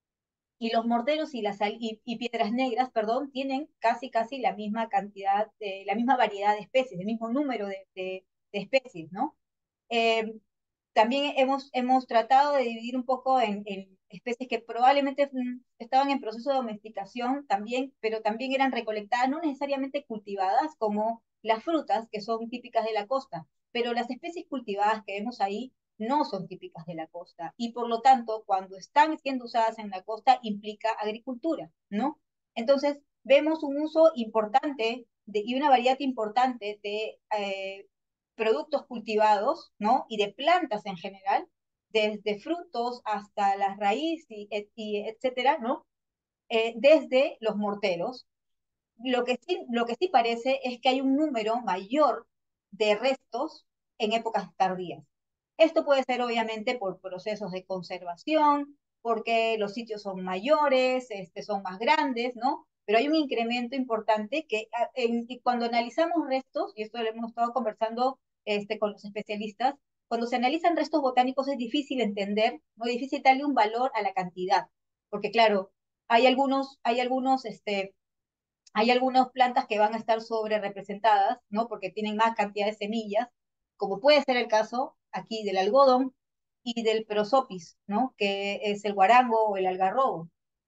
y los morteros y, las, y, y piedras negras, perdón, tienen casi, casi la misma cantidad, de, la misma variedad de especies, el mismo número de, de, de especies, ¿no? Eh, también hemos, hemos tratado de dividir un poco en, en especies que probablemente estaban en proceso de domesticación también, pero también eran recolectadas, no necesariamente cultivadas, como las frutas, que son típicas de la costa, pero las especies cultivadas que vemos ahí no son típicas de la costa, y por lo tanto, cuando están siendo usadas en la costa, implica agricultura, ¿no? Entonces, vemos un uso importante de, y una variedad importante de eh, productos cultivados, ¿no? Y de plantas en general, desde frutos hasta las raíces y, y etcétera, ¿no? Eh, desde los morteros. Lo que, sí, lo que sí parece es que hay un número mayor de restos en épocas tardías. Esto puede ser obviamente por procesos de conservación, porque los sitios son mayores, este, son más grandes, ¿no? Pero hay un incremento importante que en, cuando analizamos restos, y esto lo hemos estado conversando este, con los especialistas, cuando se analizan restos botánicos es difícil entender, muy difícil darle un valor a la cantidad, porque claro, hay algunos, hay algunos este, hay algunas plantas que van a estar sobre representadas, ¿no? Porque tienen más cantidad de semillas, como puede ser el caso aquí del algodón y del prosopis, ¿no? Que es el guarango o el algarrobo,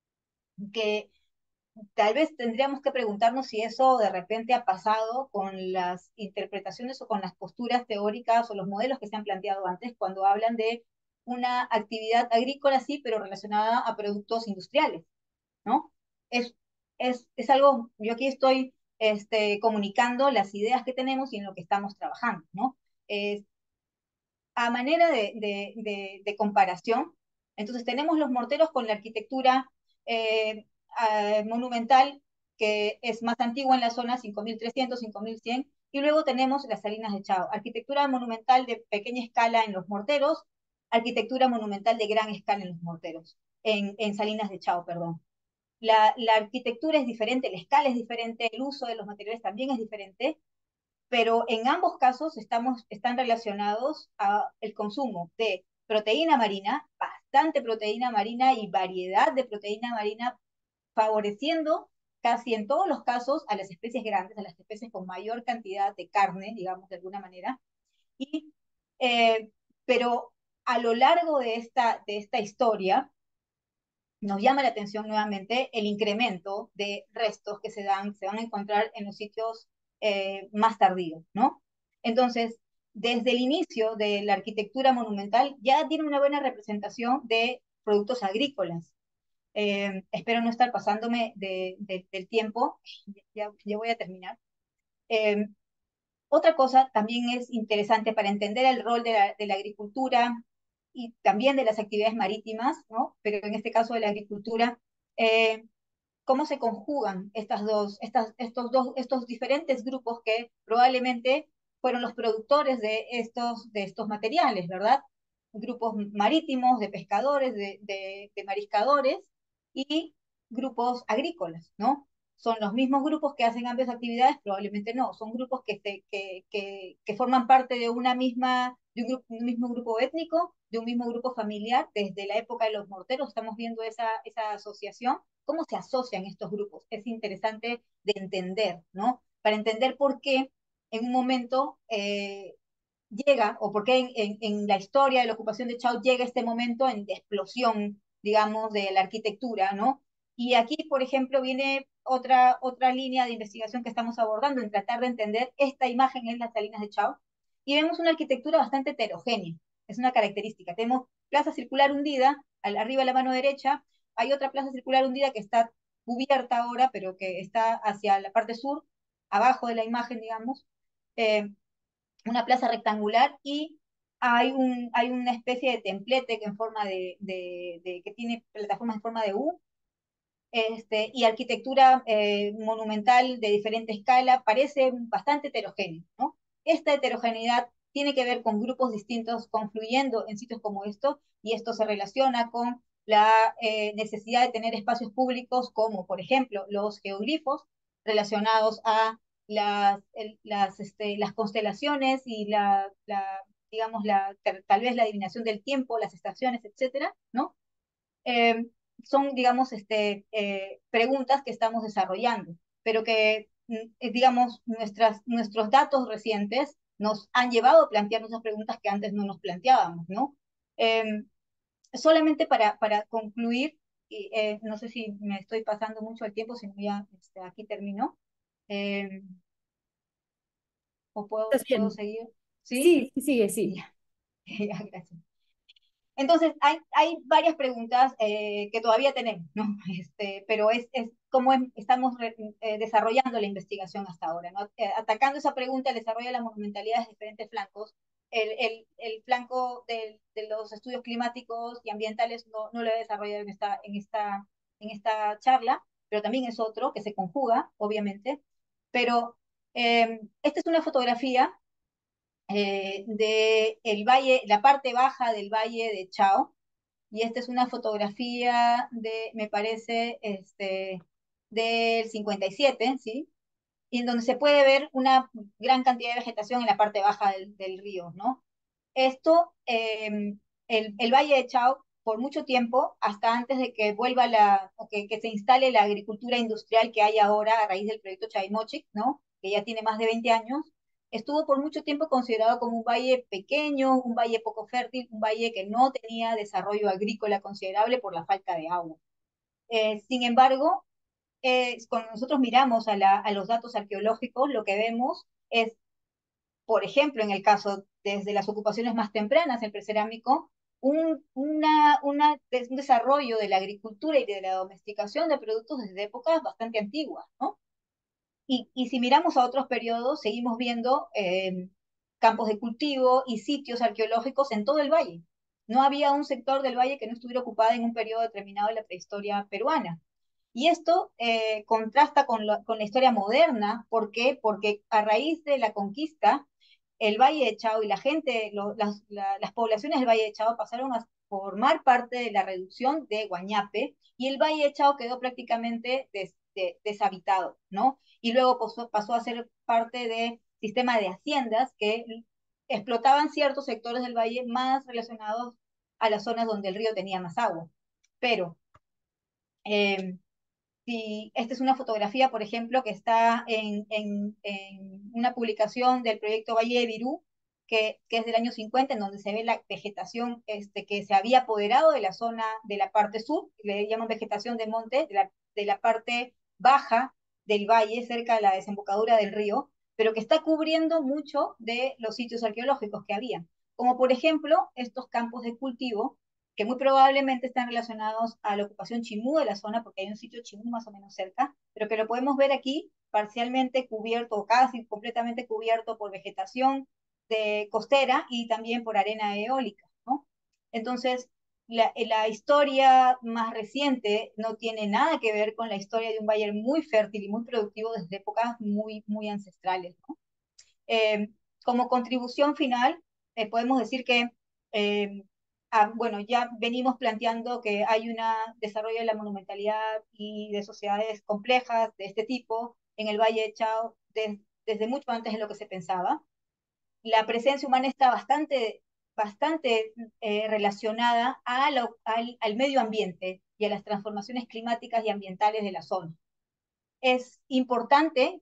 que tal vez tendríamos que preguntarnos si eso de repente ha pasado con las interpretaciones o con las posturas teóricas o los modelos que se han planteado antes cuando hablan de una actividad agrícola, sí, pero relacionada a productos industriales, ¿no? Es, es, es algo, yo aquí estoy este, comunicando las ideas que tenemos y en lo que estamos trabajando, ¿no? Es, a manera de, de, de, de, comparación, entonces tenemos los morteros con la arquitectura eh, uh, monumental, que es más antigua en la zona, cinco mil trescientos, cinco mil cien, y luego tenemos las Salinas de Chao, arquitectura monumental de pequeña escala en los morteros, arquitectura monumental de gran escala en los morteros, en, en Salinas de Chao, perdón. La, la, arquitectura es diferente, la escala es diferente, el uso de los materiales también es diferente, pero en ambos casos estamos, están relacionados al consumo de proteína marina, bastante proteína marina y variedad de proteína marina, favoreciendo casi en todos los casos a las especies grandes, a las especies con mayor cantidad de carne, digamos de alguna manera, y, eh, pero a lo largo de esta, de esta historia, nos llama la atención nuevamente el incremento de restos que se dan, se van a encontrar en los sitios eh, más tardíos, ¿no? Entonces, desde el inicio de la arquitectura monumental ya tiene una buena representación de productos agrícolas. Eh, espero no estar pasándome de, de, del tiempo, ya, ya, voy a terminar. Eh, Otra cosa también es interesante para entender el rol de la, de la agricultura y también de las actividades marítimas, ¿no? Pero en este caso de la agricultura, eh, cómo se conjugan estas dos, estas, estos, dos, estos diferentes grupos que probablemente fueron los productores de estos, de estos materiales, ¿verdad? Grupos marítimos, de pescadores, de, de, de mariscadores y grupos agrícolas, ¿no? ¿Son los mismos grupos que hacen ambas actividades? Probablemente no, son grupos que, se, que, que, que forman parte de, una misma, de un, grupo, un mismo grupo étnico, de un mismo grupo familiar. Desde la época de los morteros estamos viendo esa, esa asociación. ¿Cómo se asocian estos grupos? Es interesante de entender, ¿no? Para entender por qué en un momento eh, llega, o por qué en, en, en, la historia de la ocupación de Chao llega este momento en, de explosión, digamos, de la arquitectura, ¿no? Y aquí, por ejemplo, viene otra, otra línea de investigación que estamos abordando en tratar de entender esta imagen en las salinas de Chao, y vemos una arquitectura bastante heterogénea, es una característica. Tenemos plaza circular hundida, al, arriba a la mano derecha, hay otra plaza circular hundida que está cubierta ahora, pero que está hacia la parte sur, abajo de la imagen, digamos, eh, una plaza rectangular, y hay, un, hay una especie de templete que, en forma de, de, de, que tiene plataformas en forma de U, este, y arquitectura eh, monumental de diferente escala, parece bastante heterogéneo, ¿no? Esta heterogeneidad tiene que ver con grupos distintos confluyendo en sitios como estos, y esto se relaciona con la eh, necesidad de tener espacios públicos como, por ejemplo, los geoglifos relacionados a las, el, las, este, las constelaciones y la, la digamos, la, tal vez la adivinación del tiempo, las estaciones, etcétera, ¿no? Eh, son, digamos, este, eh, preguntas que estamos desarrollando, pero que, mm, digamos, nuestras, nuestros datos recientes nos han llevado a plantearnos esas preguntas que antes no nos planteábamos, ¿no? Eh, solamente para, para concluir, y, eh, no sé si me estoy pasando mucho el tiempo, si no ya este, aquí termino, eh, o puedo, ¿Estás puedo bien? seguir, ¿sí? Sí, sí, sigue, sí. Ya, ya, gracias. Entonces, hay, hay varias preguntas eh, que todavía tenemos, ¿no? Este, pero es, es cómo es, estamos re, eh, desarrollando la investigación hasta ahora, ¿no? Eh, atacando esa pregunta, el desarrollo de la monumentalidad de diferentes flancos. El, el, el flanco de, de, los estudios climáticos y ambientales no, no lo he desarrollado en esta, en, esta, en esta charla, pero también es otro que se conjuga, obviamente. Pero eh, esta es una fotografía eh, de el valle, la parte baja del valle de Chao, y esta es una fotografía de, me parece, este, del cincuenta y siete, ¿sí? Y en donde se puede ver una gran cantidad de vegetación en la parte baja del, del río, ¿no? Esto, eh, el, el Valle de Chao, por mucho tiempo, hasta antes de que vuelva la, o que, que se instale la agricultura industrial que hay ahora a raíz del proyecto Chavimochic, ¿no? Que ya tiene más de veinte años, estuvo por mucho tiempo considerado como un valle pequeño, un valle poco fértil, un valle que no tenía desarrollo agrícola considerable por la falta de agua. Eh, sin embargo, eh, cuando nosotros miramos a, la, a los datos arqueológicos, lo que vemos es, por ejemplo, en el caso desde las ocupaciones más tempranas, el precerámico, un, una, una, un desarrollo de la agricultura y de la domesticación de productos desde épocas bastante antiguas, ¿no? Y, y si miramos a otros periodos, seguimos viendo eh, campos de cultivo y sitios arqueológicos en todo el valle. No había un sector del valle que no estuviera ocupado en un periodo determinado de la prehistoria peruana. Y esto eh, contrasta con, lo, con la historia moderna. ¿Por qué? Porque a raíz de la conquista, el Valle de Chao y la gente, lo, las, la, las poblaciones del Valle de Chao pasaron a formar parte de la reducción de Guañape, y el Valle de Chao quedó prácticamente des, de, deshabitado, ¿no? Y luego pasó, pasó a ser parte del sistema de haciendas que explotaban ciertos sectores del valle más relacionados a las zonas donde el río tenía más agua. Pero eh, Si esta es una fotografía, por ejemplo, que está en, en, en una publicación del proyecto Valle de Virú, que, que es del año cincuenta, en donde se ve la vegetación este, que se había apoderado de la zona de la parte sur, le llaman vegetación de monte, de la, de la parte baja del valle, cerca de la desembocadura del río, pero que está cubriendo mucho de los sitios arqueológicos que había, como por ejemplo estos campos de cultivo que muy probablemente están relacionados a la ocupación chimú de la zona, porque hay un sitio chimú más o menos cerca, pero que lo podemos ver aquí parcialmente cubierto o casi completamente cubierto por vegetación de costera y también por arena eólica, ¿no? Entonces, la, la historia más reciente no tiene nada que ver con la historia de un valle muy fértil y muy productivo desde épocas muy, muy ancestrales, ¿no? Eh, como contribución final, eh, podemos decir que, eh, ah, bueno, ya venimos planteando que hay un desarrollo de la monumentalidad y de sociedades complejas de este tipo en el Valle de Chao de, desde mucho antes de lo que se pensaba. La presencia humana está bastante, bastante eh, relacionada a lo, al, al medio ambiente y a las transformaciones climáticas y ambientales de la zona. Es importante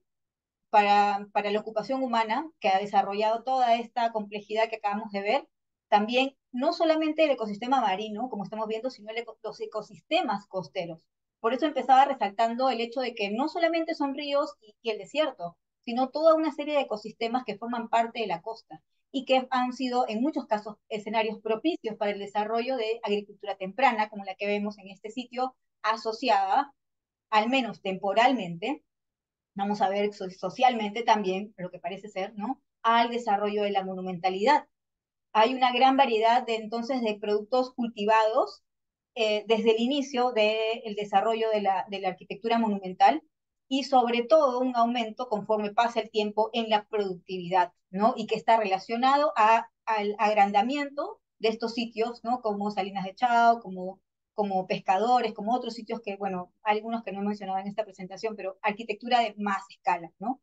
para, para la ocupación humana, que ha desarrollado toda esta complejidad que acabamos de ver, también no solamente el ecosistema marino, como estamos viendo, sino el, los ecosistemas costeros. Por eso empezaba resaltando el hecho de que no solamente son ríos y, y el desierto, sino toda una serie de ecosistemas que forman parte de la costa y que han sido en muchos casos escenarios propicios para el desarrollo de agricultura temprana, como la que vemos en este sitio, asociada, al menos temporalmente, vamos a ver socialmente también, lo que parece ser, ¿no? Al desarrollo de la monumentalidad. Hay una gran variedad de entonces de productos cultivados eh, desde el inicio del de desarrollo de la, de la arquitectura monumental y sobre todo un aumento conforme pasa el tiempo en la productividad, ¿no? Y que está relacionado a, al agrandamiento de estos sitios, ¿no? Como Salinas de Chao, como como pescadores, como otros sitios que, bueno, hay algunos que no he mencionado en esta presentación, pero arquitectura de más escala, ¿no?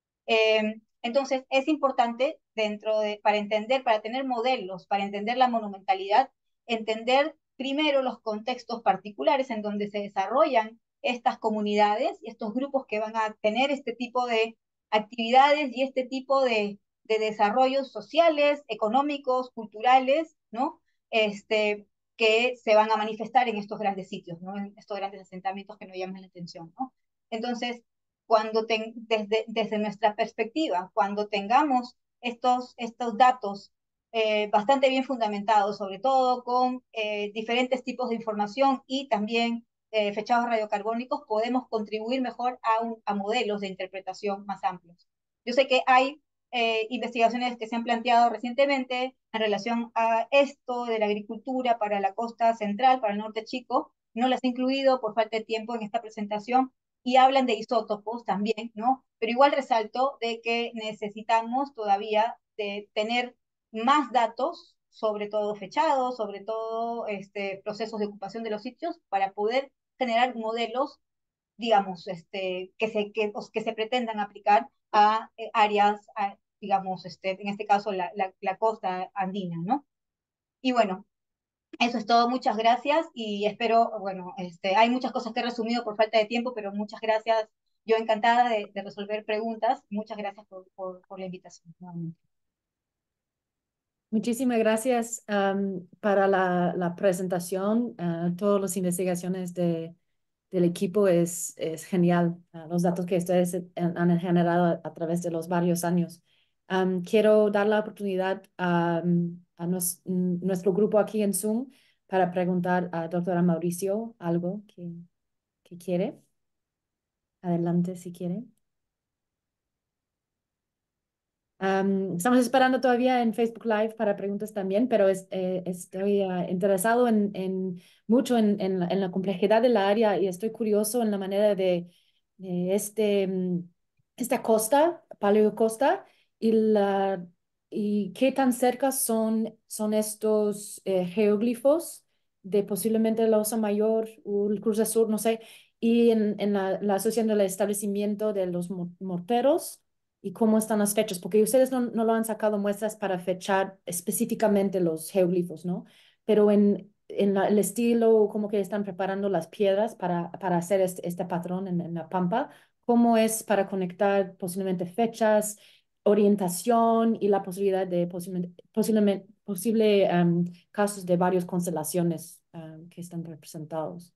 Eh, entonces, es importante dentro de, para entender, para tener modelos, para entender la monumentalidad, entender primero los contextos particulares en donde se desarrollan estas comunidades y estos grupos que van a tener este tipo de actividades y este tipo de, de desarrollos sociales, económicos, culturales, ¿no? Este, que se van a manifestar en estos grandes sitios, ¿no? En estos grandes asentamientos que nos llaman la atención, ¿no? Entonces, cuando ten, desde, desde nuestra perspectiva, cuando tengamos estos, estos datos eh, bastante bien fundamentados, sobre todo con eh, diferentes tipos de información y también eh, fechados radiocarbónicos, podemos contribuir mejor a, un, a modelos de interpretación más amplios. Yo sé que hay eh, investigaciones que se han planteado recientemente en relación a esto de la agricultura para la costa central, para el norte chico. No las he incluido por falta de tiempo en esta presentación, y hablan de isótopos también, ¿no? Pero igual resalto de que necesitamos todavía de tener más datos, sobre todo fechados, sobre todo este, procesos de ocupación de los sitios, para poder generar modelos, digamos, este, que, se, que, que se pretendan aplicar a eh, áreas, a, digamos, este, en este caso la, la, la costa andina, ¿no? Y bueno, eso es todo, muchas gracias y espero, bueno, este, hay muchas cosas que he resumido por falta de tiempo, pero muchas gracias. Yo encantada de, de resolver preguntas. Muchas gracias por, por, por la invitación nuevamente. Muchísimas gracias um, para la, la presentación. Uh, todas las investigaciones de, del equipo es, es genial. Uh, los datos que ustedes han, han generado a, a través de los varios años. Um, quiero dar la oportunidad a, a nos, nuestro grupo aquí en Zoom para preguntar a doctora Mauricio algo que, que quiere. Adelante si quiere. Um, estamos esperando todavía en Facebook Live para preguntas también, pero es, eh, estoy uh, interesado en, en mucho en, en, la, en, la, complejidad de la área y estoy curioso en la manera de, de este, um, esta costa, paleocosta, y, la, y qué tan cerca son, son estos eh, geoglifos de posiblemente la Osa Mayor o el Cruz Azul, no sé, y en, en la, la asociación del establecimiento de los morteros y cómo están las fechas, porque ustedes no, no lo han sacado muestras para fechar específicamente los geoglifos, ¿no? Pero en, en la- el estilo, cómo que están preparando las piedras para, para hacer este, este patrón en, en la pampa, cómo es para conectar posiblemente fechas, orientación y la posibilidad de posiblemente, posiblemente posible em, casos de varias constelaciones em, que están representados.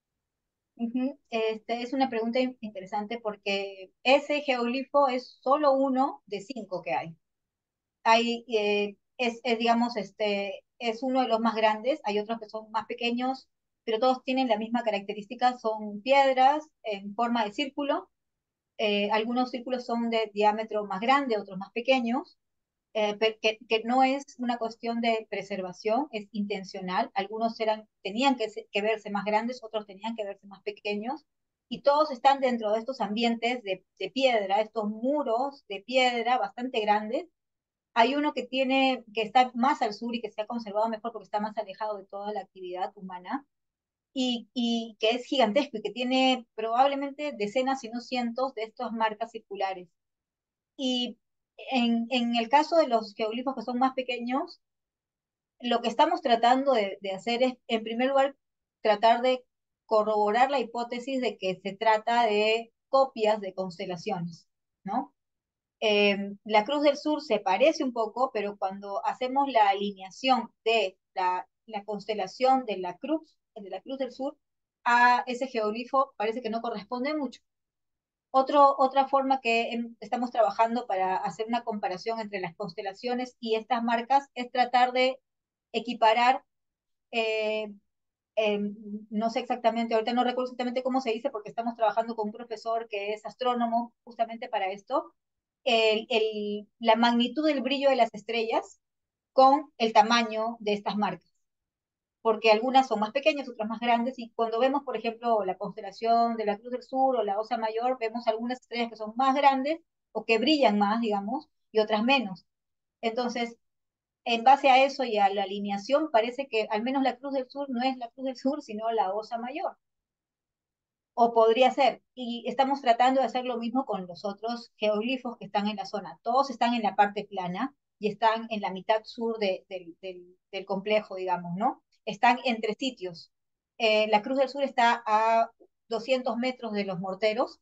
Ujú. Este, es una pregunta in- interesante porque ese geoglifo es solo uno de cinco que hay. Hay eh, es, es, digamos, este, es uno de los más grandes, hay otros que son más pequeños, pero todos tienen la misma característica, son piedras en forma de círculo. Eh, algunos círculos son de diámetro más grande, otros más pequeños, eh, que, que, no es una cuestión de preservación, es intencional. Algunos eran, tenían que, que verse más grandes, otros tenían que verse más pequeños, y todos están dentro de estos ambientes de, de piedra, estos muros de piedra bastante grandes. Hay uno que tiene, que está más al sur y que se ha conservado mejor porque está más alejado de toda la actividad humana, y, y que es gigantesco y que tiene probablemente decenas, si no cientos, de estas marcas circulares. Y en, en el caso de los geoglifos que son más pequeños, lo que estamos tratando de, de hacer es, en primer lugar, tratar de corroborar la hipótesis de que se trata de copias de constelaciones, ¿no? Eh, la Cruz del Sur se parece un poco, pero cuando hacemos la alineación de la, la constelación de la Cruz, de la Cruz del Sur, a ese geoglifo parece que no corresponde mucho. Otro, otra forma que em, estamos trabajando para hacer una comparación entre las constelaciones y estas marcas es tratar de equiparar, eh, eh, no sé exactamente, ahorita no recuerdo exactamente cómo se dice porque estamos trabajando con un profesor que es astrónomo justamente para esto, el, el, la magnitud del brillo de las estrellas con el tamaño de estas marcas, porque algunas son más pequeñas, otras más grandes, y cuando vemos, por ejemplo, la constelación de la Cruz del Sur o la Osa Mayor, vemos algunas estrellas que son más grandes o que brillan más, digamos, y otras menos. Entonces, en base a eso y a la alineación, parece que al menos la Cruz del Sur no es la Cruz del Sur, sino la Osa Mayor. O podría ser. Y estamos tratando de hacer lo mismo con los otros geoglifos que están en la zona. Todos están en la parte plana y están en la mitad sur de, de, del, del complejo, digamos, ¿no? Están entre sitios. Eh, la Cruz del Sur está a doscientos metros de los morteros.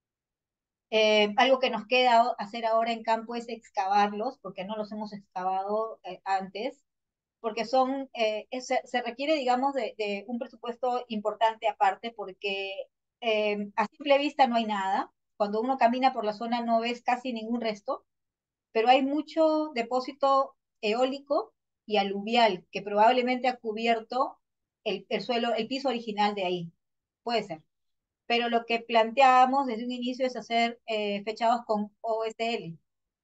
Eh, algo que nos queda hacer ahora en campo es excavarlos, porque no los hemos excavado eh, antes, porque son, eh, es, se requiere, digamos, de, de, un presupuesto importante aparte, porque eh, a simple vista no hay nada. Cuando uno camina por la zona no ves casi ningún resto, pero hay mucho depósito eólico y aluvial que probablemente ha cubierto el, el suelo, el piso original de ahí. Puede ser. Pero lo que planteábamos desde un inicio es hacer eh, fechados con O S L,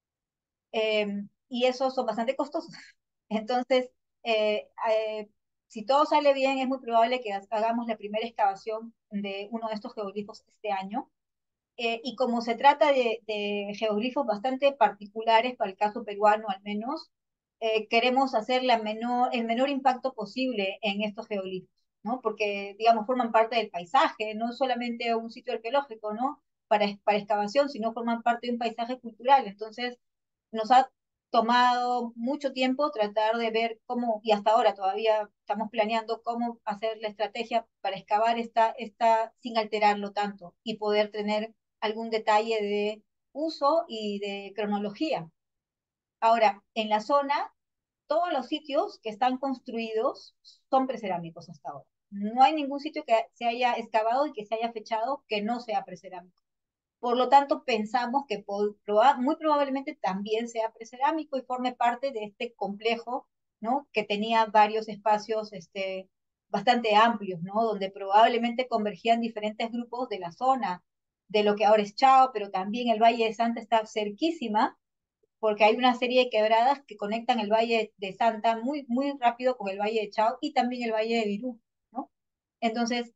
eh, y esos son bastante costosos. Entonces, eh, eh, si todo sale bien, es muy probable que hagamos la primera excavación de uno de estos geoglifos este año. Eh, y como se trata de, de, geoglifos bastante particulares para el caso peruano al menos, eh, queremos hacer la menor, el menor impacto posible en estos geoglifos, ¿no? Porque, digamos, forman parte del paisaje, no solamente un sitio arqueológico, ¿no? Para, para excavación, sino forman parte de un paisaje cultural. Entonces, nos ha tomado mucho tiempo tratar de ver cómo, y hasta ahora todavía estamos planeando cómo hacer la estrategia para excavar esta, esta sin alterarlo tanto y poder tener algún detalle de uso y de cronología. Ahora, en la zona, todos los sitios que están construidos son precerámicos hasta ahora. No hay ningún sitio que se haya excavado y que se haya fechado que no sea precerámico. Por lo tanto, pensamos que muy probablemente también sea precerámico y forme parte de este complejo, ¿no? Que tenía varios espacios este, bastante amplios, ¿no? Donde probablemente convergían diferentes grupos de la zona, de lo que ahora es Chao, pero también el Valle de Santa está cerquísima, porque hay una serie de quebradas que conectan el Valle de Santa muy, muy rápido con el Valle de Chao y también el Valle de Virú, ¿no? Entonces,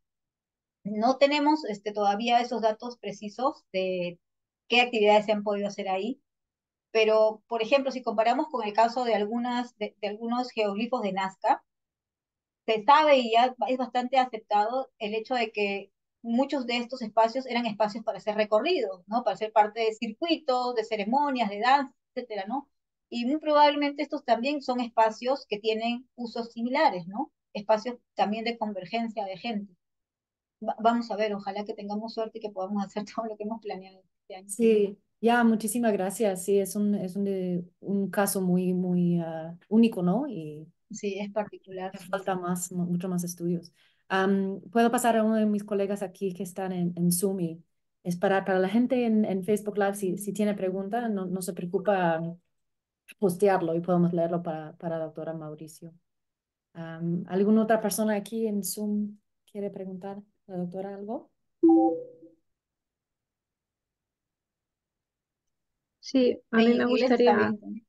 no tenemos este, todavía esos datos precisos de qué actividades se han podido hacer ahí, pero, por ejemplo, si comparamos con el caso de, algunas, de, de algunos geoglifos de Nazca, se sabe y ya es bastante aceptado el hecho de que muchos de estos espacios eran espacios para ser recorridos, ¿no? Para ser parte de circuitos, de ceremonias, de danza, etcétera, ¿no? Y muy probablemente estos también son espacios que tienen usos similares, ¿no? espacios también de convergencia de gente. Va- vamos a ver, ojalá que tengamos suerte y que podamos hacer todo lo que hemos planeado este año. Sí, ya, muchísimas gracias. Sí, es un, es un, de- un caso muy, muy ah, único, ¿no? Y Sí, es particular, me sí. falta más, mu- mucho más estudios. Am, puedo pasar a uno de mis colegas aquí que están en, en Zoom y es para, para la gente en, en Facebook Live, si, si tiene pregunta, no, no se preocupa um, postearlo y podemos leerlo para, para la doctora Mauricio. Am, ¿alguna otra persona aquí en Zoom quiere preguntar a la doctora algo? Sí, a En mí me inglés está gustaría, bien también.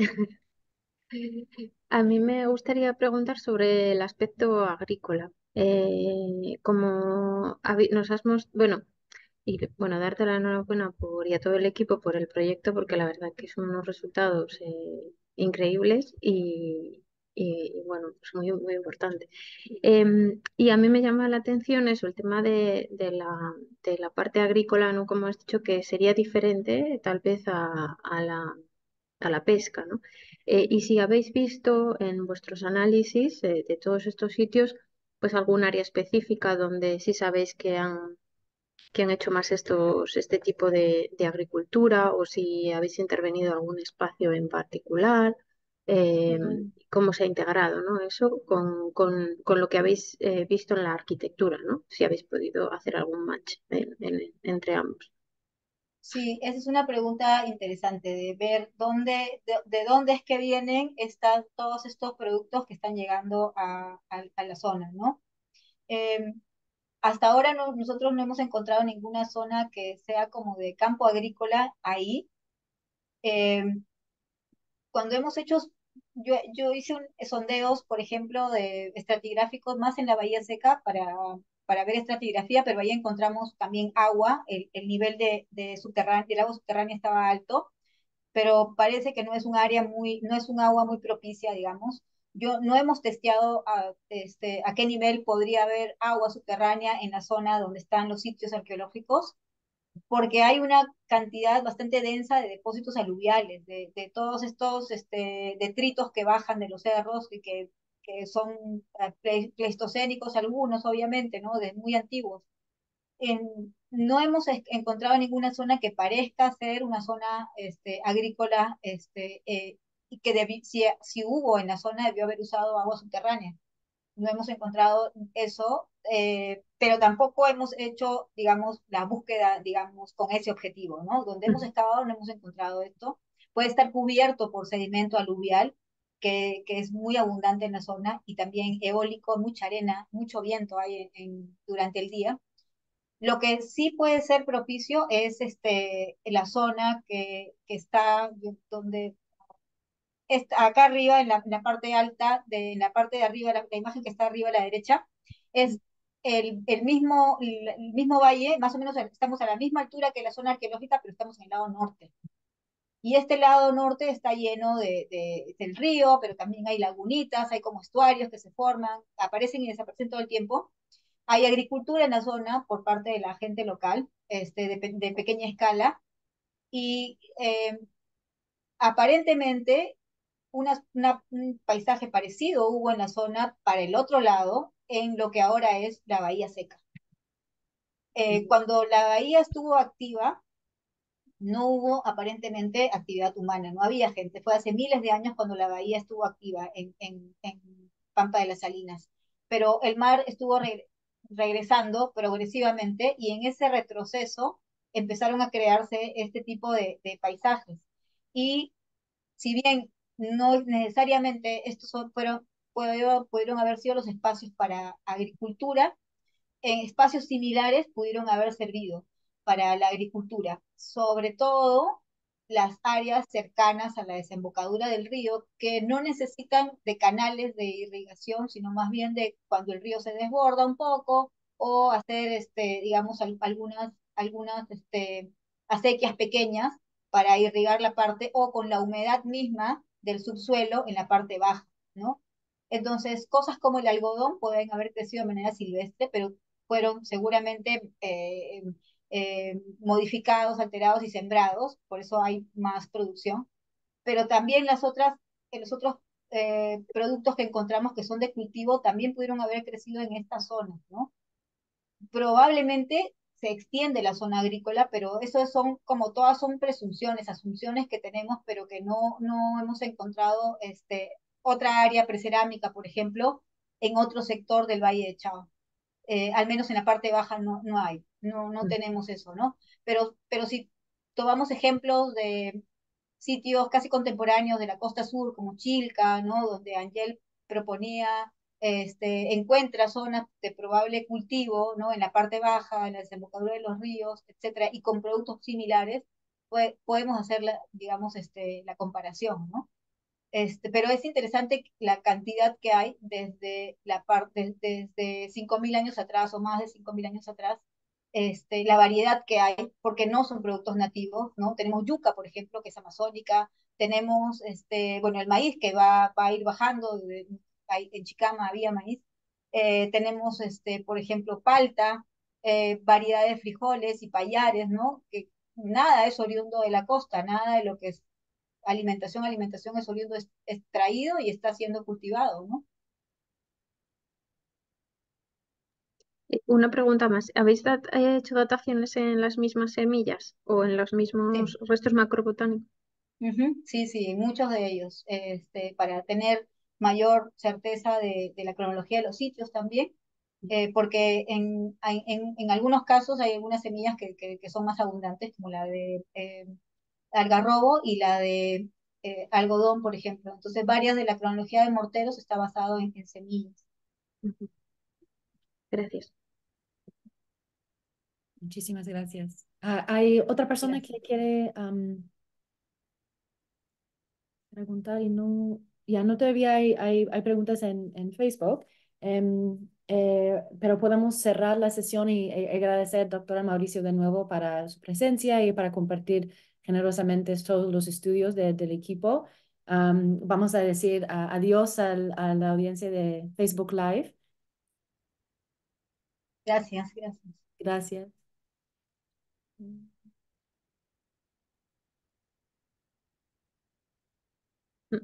a mí me gustaría preguntar sobre el aspecto agrícola. Eh, como habi- nos has mos- bueno, y bueno, darte la enhorabuena por, y a todo el equipo por el proyecto, porque la verdad que son unos resultados eh, increíbles y, y- y, bueno, pues muy, muy importante. Em, y a mí me llama la atención eso, el tema de, de la, de la parte agrícola, ¿no? Como has dicho, que sería diferente tal vez a, a la, a la pesca, ¿no? Eh, y si habéis visto en vuestros análisis eh, de todos estos sitios, pues algún área específica donde sí sabéis que han que han hecho más estos, este tipo de, de agricultura o si habéis intervenido en algún espacio en particular, eh, Mm. cómo se ha integrado, ¿no? Eso con, con- con lo que habéis eh, visto en la arquitectura, ¿no? Si habéis podido hacer algún match en- en- entre ambos. Sí, esa es una pregunta interesante de ver dónde, de, de dónde es que vienen estas, todos estos productos que están llegando a, a- a la zona, ¿no? Eh, Hasta ahora no- nosotros no hemos encontrado ninguna zona que sea como de campo agrícola ahí. Eh, Cuando hemos hecho, yo, yo hice un, sondeos, por ejemplo, de estratigráficos más en la Bahía Seca para, para ver estratigrafía, pero ahí encontramos también agua, el, el nivel de, de subterráneo, del agua subterránea estaba alto, pero parece que no es un área muy, no es un agua muy propicia, digamos. Yo no hemos testeado a, este, a qué nivel podría haber agua subterránea en la zona donde están los sitios arqueológicos, porque hay una cantidad bastante densa de depósitos aluviales, de, de todos estos este, detritos que bajan de los cerros y que, que son eh, pleistocénicos algunos, obviamente, ¿no? De muy antiguos. En, no hemos es- encontrado ninguna zona que parezca ser una zona este, agrícola, este, eh, y que debi- si, si hubo en la zona debió haber usado agua subterránea. No hemos encontrado eso, eh, pero tampoco hemos hecho, digamos, la búsqueda, digamos, con ese objetivo, ¿no? Donde hemos excavado no hemos encontrado esto. Puede estar cubierto por sedimento aluvial, que, que es muy abundante en la zona, y también eólico, mucha arena, mucho viento hay en, en- durante el día. Lo que sí puede ser propicio es este, la zona que, que está donde está acá arriba, en la, en la parte alta, de en la parte de arriba, la, la imagen que está arriba a la derecha, es el, el, mismo, el, el mismo valle, más o menos estamos a la misma altura que la zona arqueológica, pero estamos en el lado norte. Y este lado norte está lleno de, de, del río, pero también hay lagunitas, hay como estuarios que se forman, aparecen y desaparecen todo el tiempo. Hay agricultura en la zona por parte de la gente local, este, de, de pequeña escala, y eh, aparentemente una, una, un paisaje parecido hubo en la zona para el otro lado, en lo que ahora es la Bahía Seca. Eh, cuando la bahía estuvo activa, no hubo aparentemente actividad humana, no había gente. Fue hace miles de años cuando la bahía estuvo activa en, en, en Pampa de las Salinas. Pero el mar estuvo re regresando progresivamente y en ese retroceso empezaron a crearse este tipo de, de paisajes. Y si bien no necesariamente estos son, fueron, pudieron, pudieron haber sido los espacios para agricultura, en espacios similares pudieron haber servido para la agricultura, sobre todo las áreas cercanas a la desembocadura del río, que no necesitan de canales de irrigación, sino más bien de cuando el río se desborda un poco o hacer, este, digamos, algunas, algunas este, acequias pequeñas para irrigar la parte o con la humedad misma del subsuelo en la parte baja, ¿no? Entonces, cosas como el algodón pueden haber crecido de manera silvestre, pero fueron seguramente eh, eh, modificados, alterados y sembrados, por eso hay más producción, pero también las otras, en los otros eh, productos que encontramos que son de cultivo también pudieron haber crecido en estas zonas, ¿no? Probablemente se extiende la zona agrícola, pero eso son, como todas son presunciones, asunciones que tenemos, pero que no, no hemos encontrado este, otra área precerámica, por ejemplo, en otro sector del Valle de Chao. Eh, al menos en la parte baja no, no hay, no, no tenemos eso, ¿no? Pero, pero si tomamos ejemplos de sitios casi contemporáneos de la costa sur, como Chilca, ¿no? Donde Angel proponía, este, encuentra zonas de probable cultivo, ¿no? En la parte baja, en la desembocadura de los ríos, etcétera, y con productos similares, pues, podemos hacer, la, digamos, este, la comparación, ¿no? Este, pero es interesante la cantidad que hay desde la parte, desde cinco mil años atrás o más de cinco mil años atrás, este, la variedad que hay, porque no son productos nativos, ¿no? Tenemos yuca, por ejemplo, que es amazónica, tenemos, este, bueno, el maíz que va, va a ir bajando, de, hay, en Chicama había maíz, eh, tenemos, este, por ejemplo, palta, eh, variedad de frijoles y payares, ¿no? Que nada es oriundo de la costa, nada de lo que es alimentación, alimentación es oriundo es- extraído y está siendo cultivado, ¿no? Eh, Una pregunta más. ¿Habéis dat- eh, hecho dataciones en las mismas semillas o en los Sí, mismos restos macrobotánicos? ujú, sí, sí, muchos de ellos, este, para tener mayor certeza de, de la cronología de los sitios también, eh, porque en, hay- en, en algunos casos hay algunas semillas que, que, que son más abundantes, como la de eh, algarrobo y la de eh, algodón, por ejemplo. Entonces, varias de la cronología de morteros está basado en, en semillas. Ujú. Gracias. Muchísimas gracias. Ah, ¿hay otra persona que Gracias. quiere am, preguntar y no, ya no todavía hay, hay, hay preguntas en, en Facebook, em, eh, pero podemos cerrar la sesión y, y agradecer, doctora Mauricio, de nuevo para su presencia y para compartir generosamente todos los estudios de- del equipo. Am, vamos a decir ah, adiós al- a la audiencia de Facebook Live. Gracias, gracias. Gracias. Mm.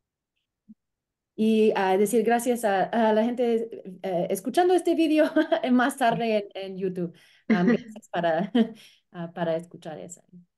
Y a decir gracias a, a la gente eh, escuchando este video más tarde en, en YouTube. Um, gracias para, ah, para escuchar eso.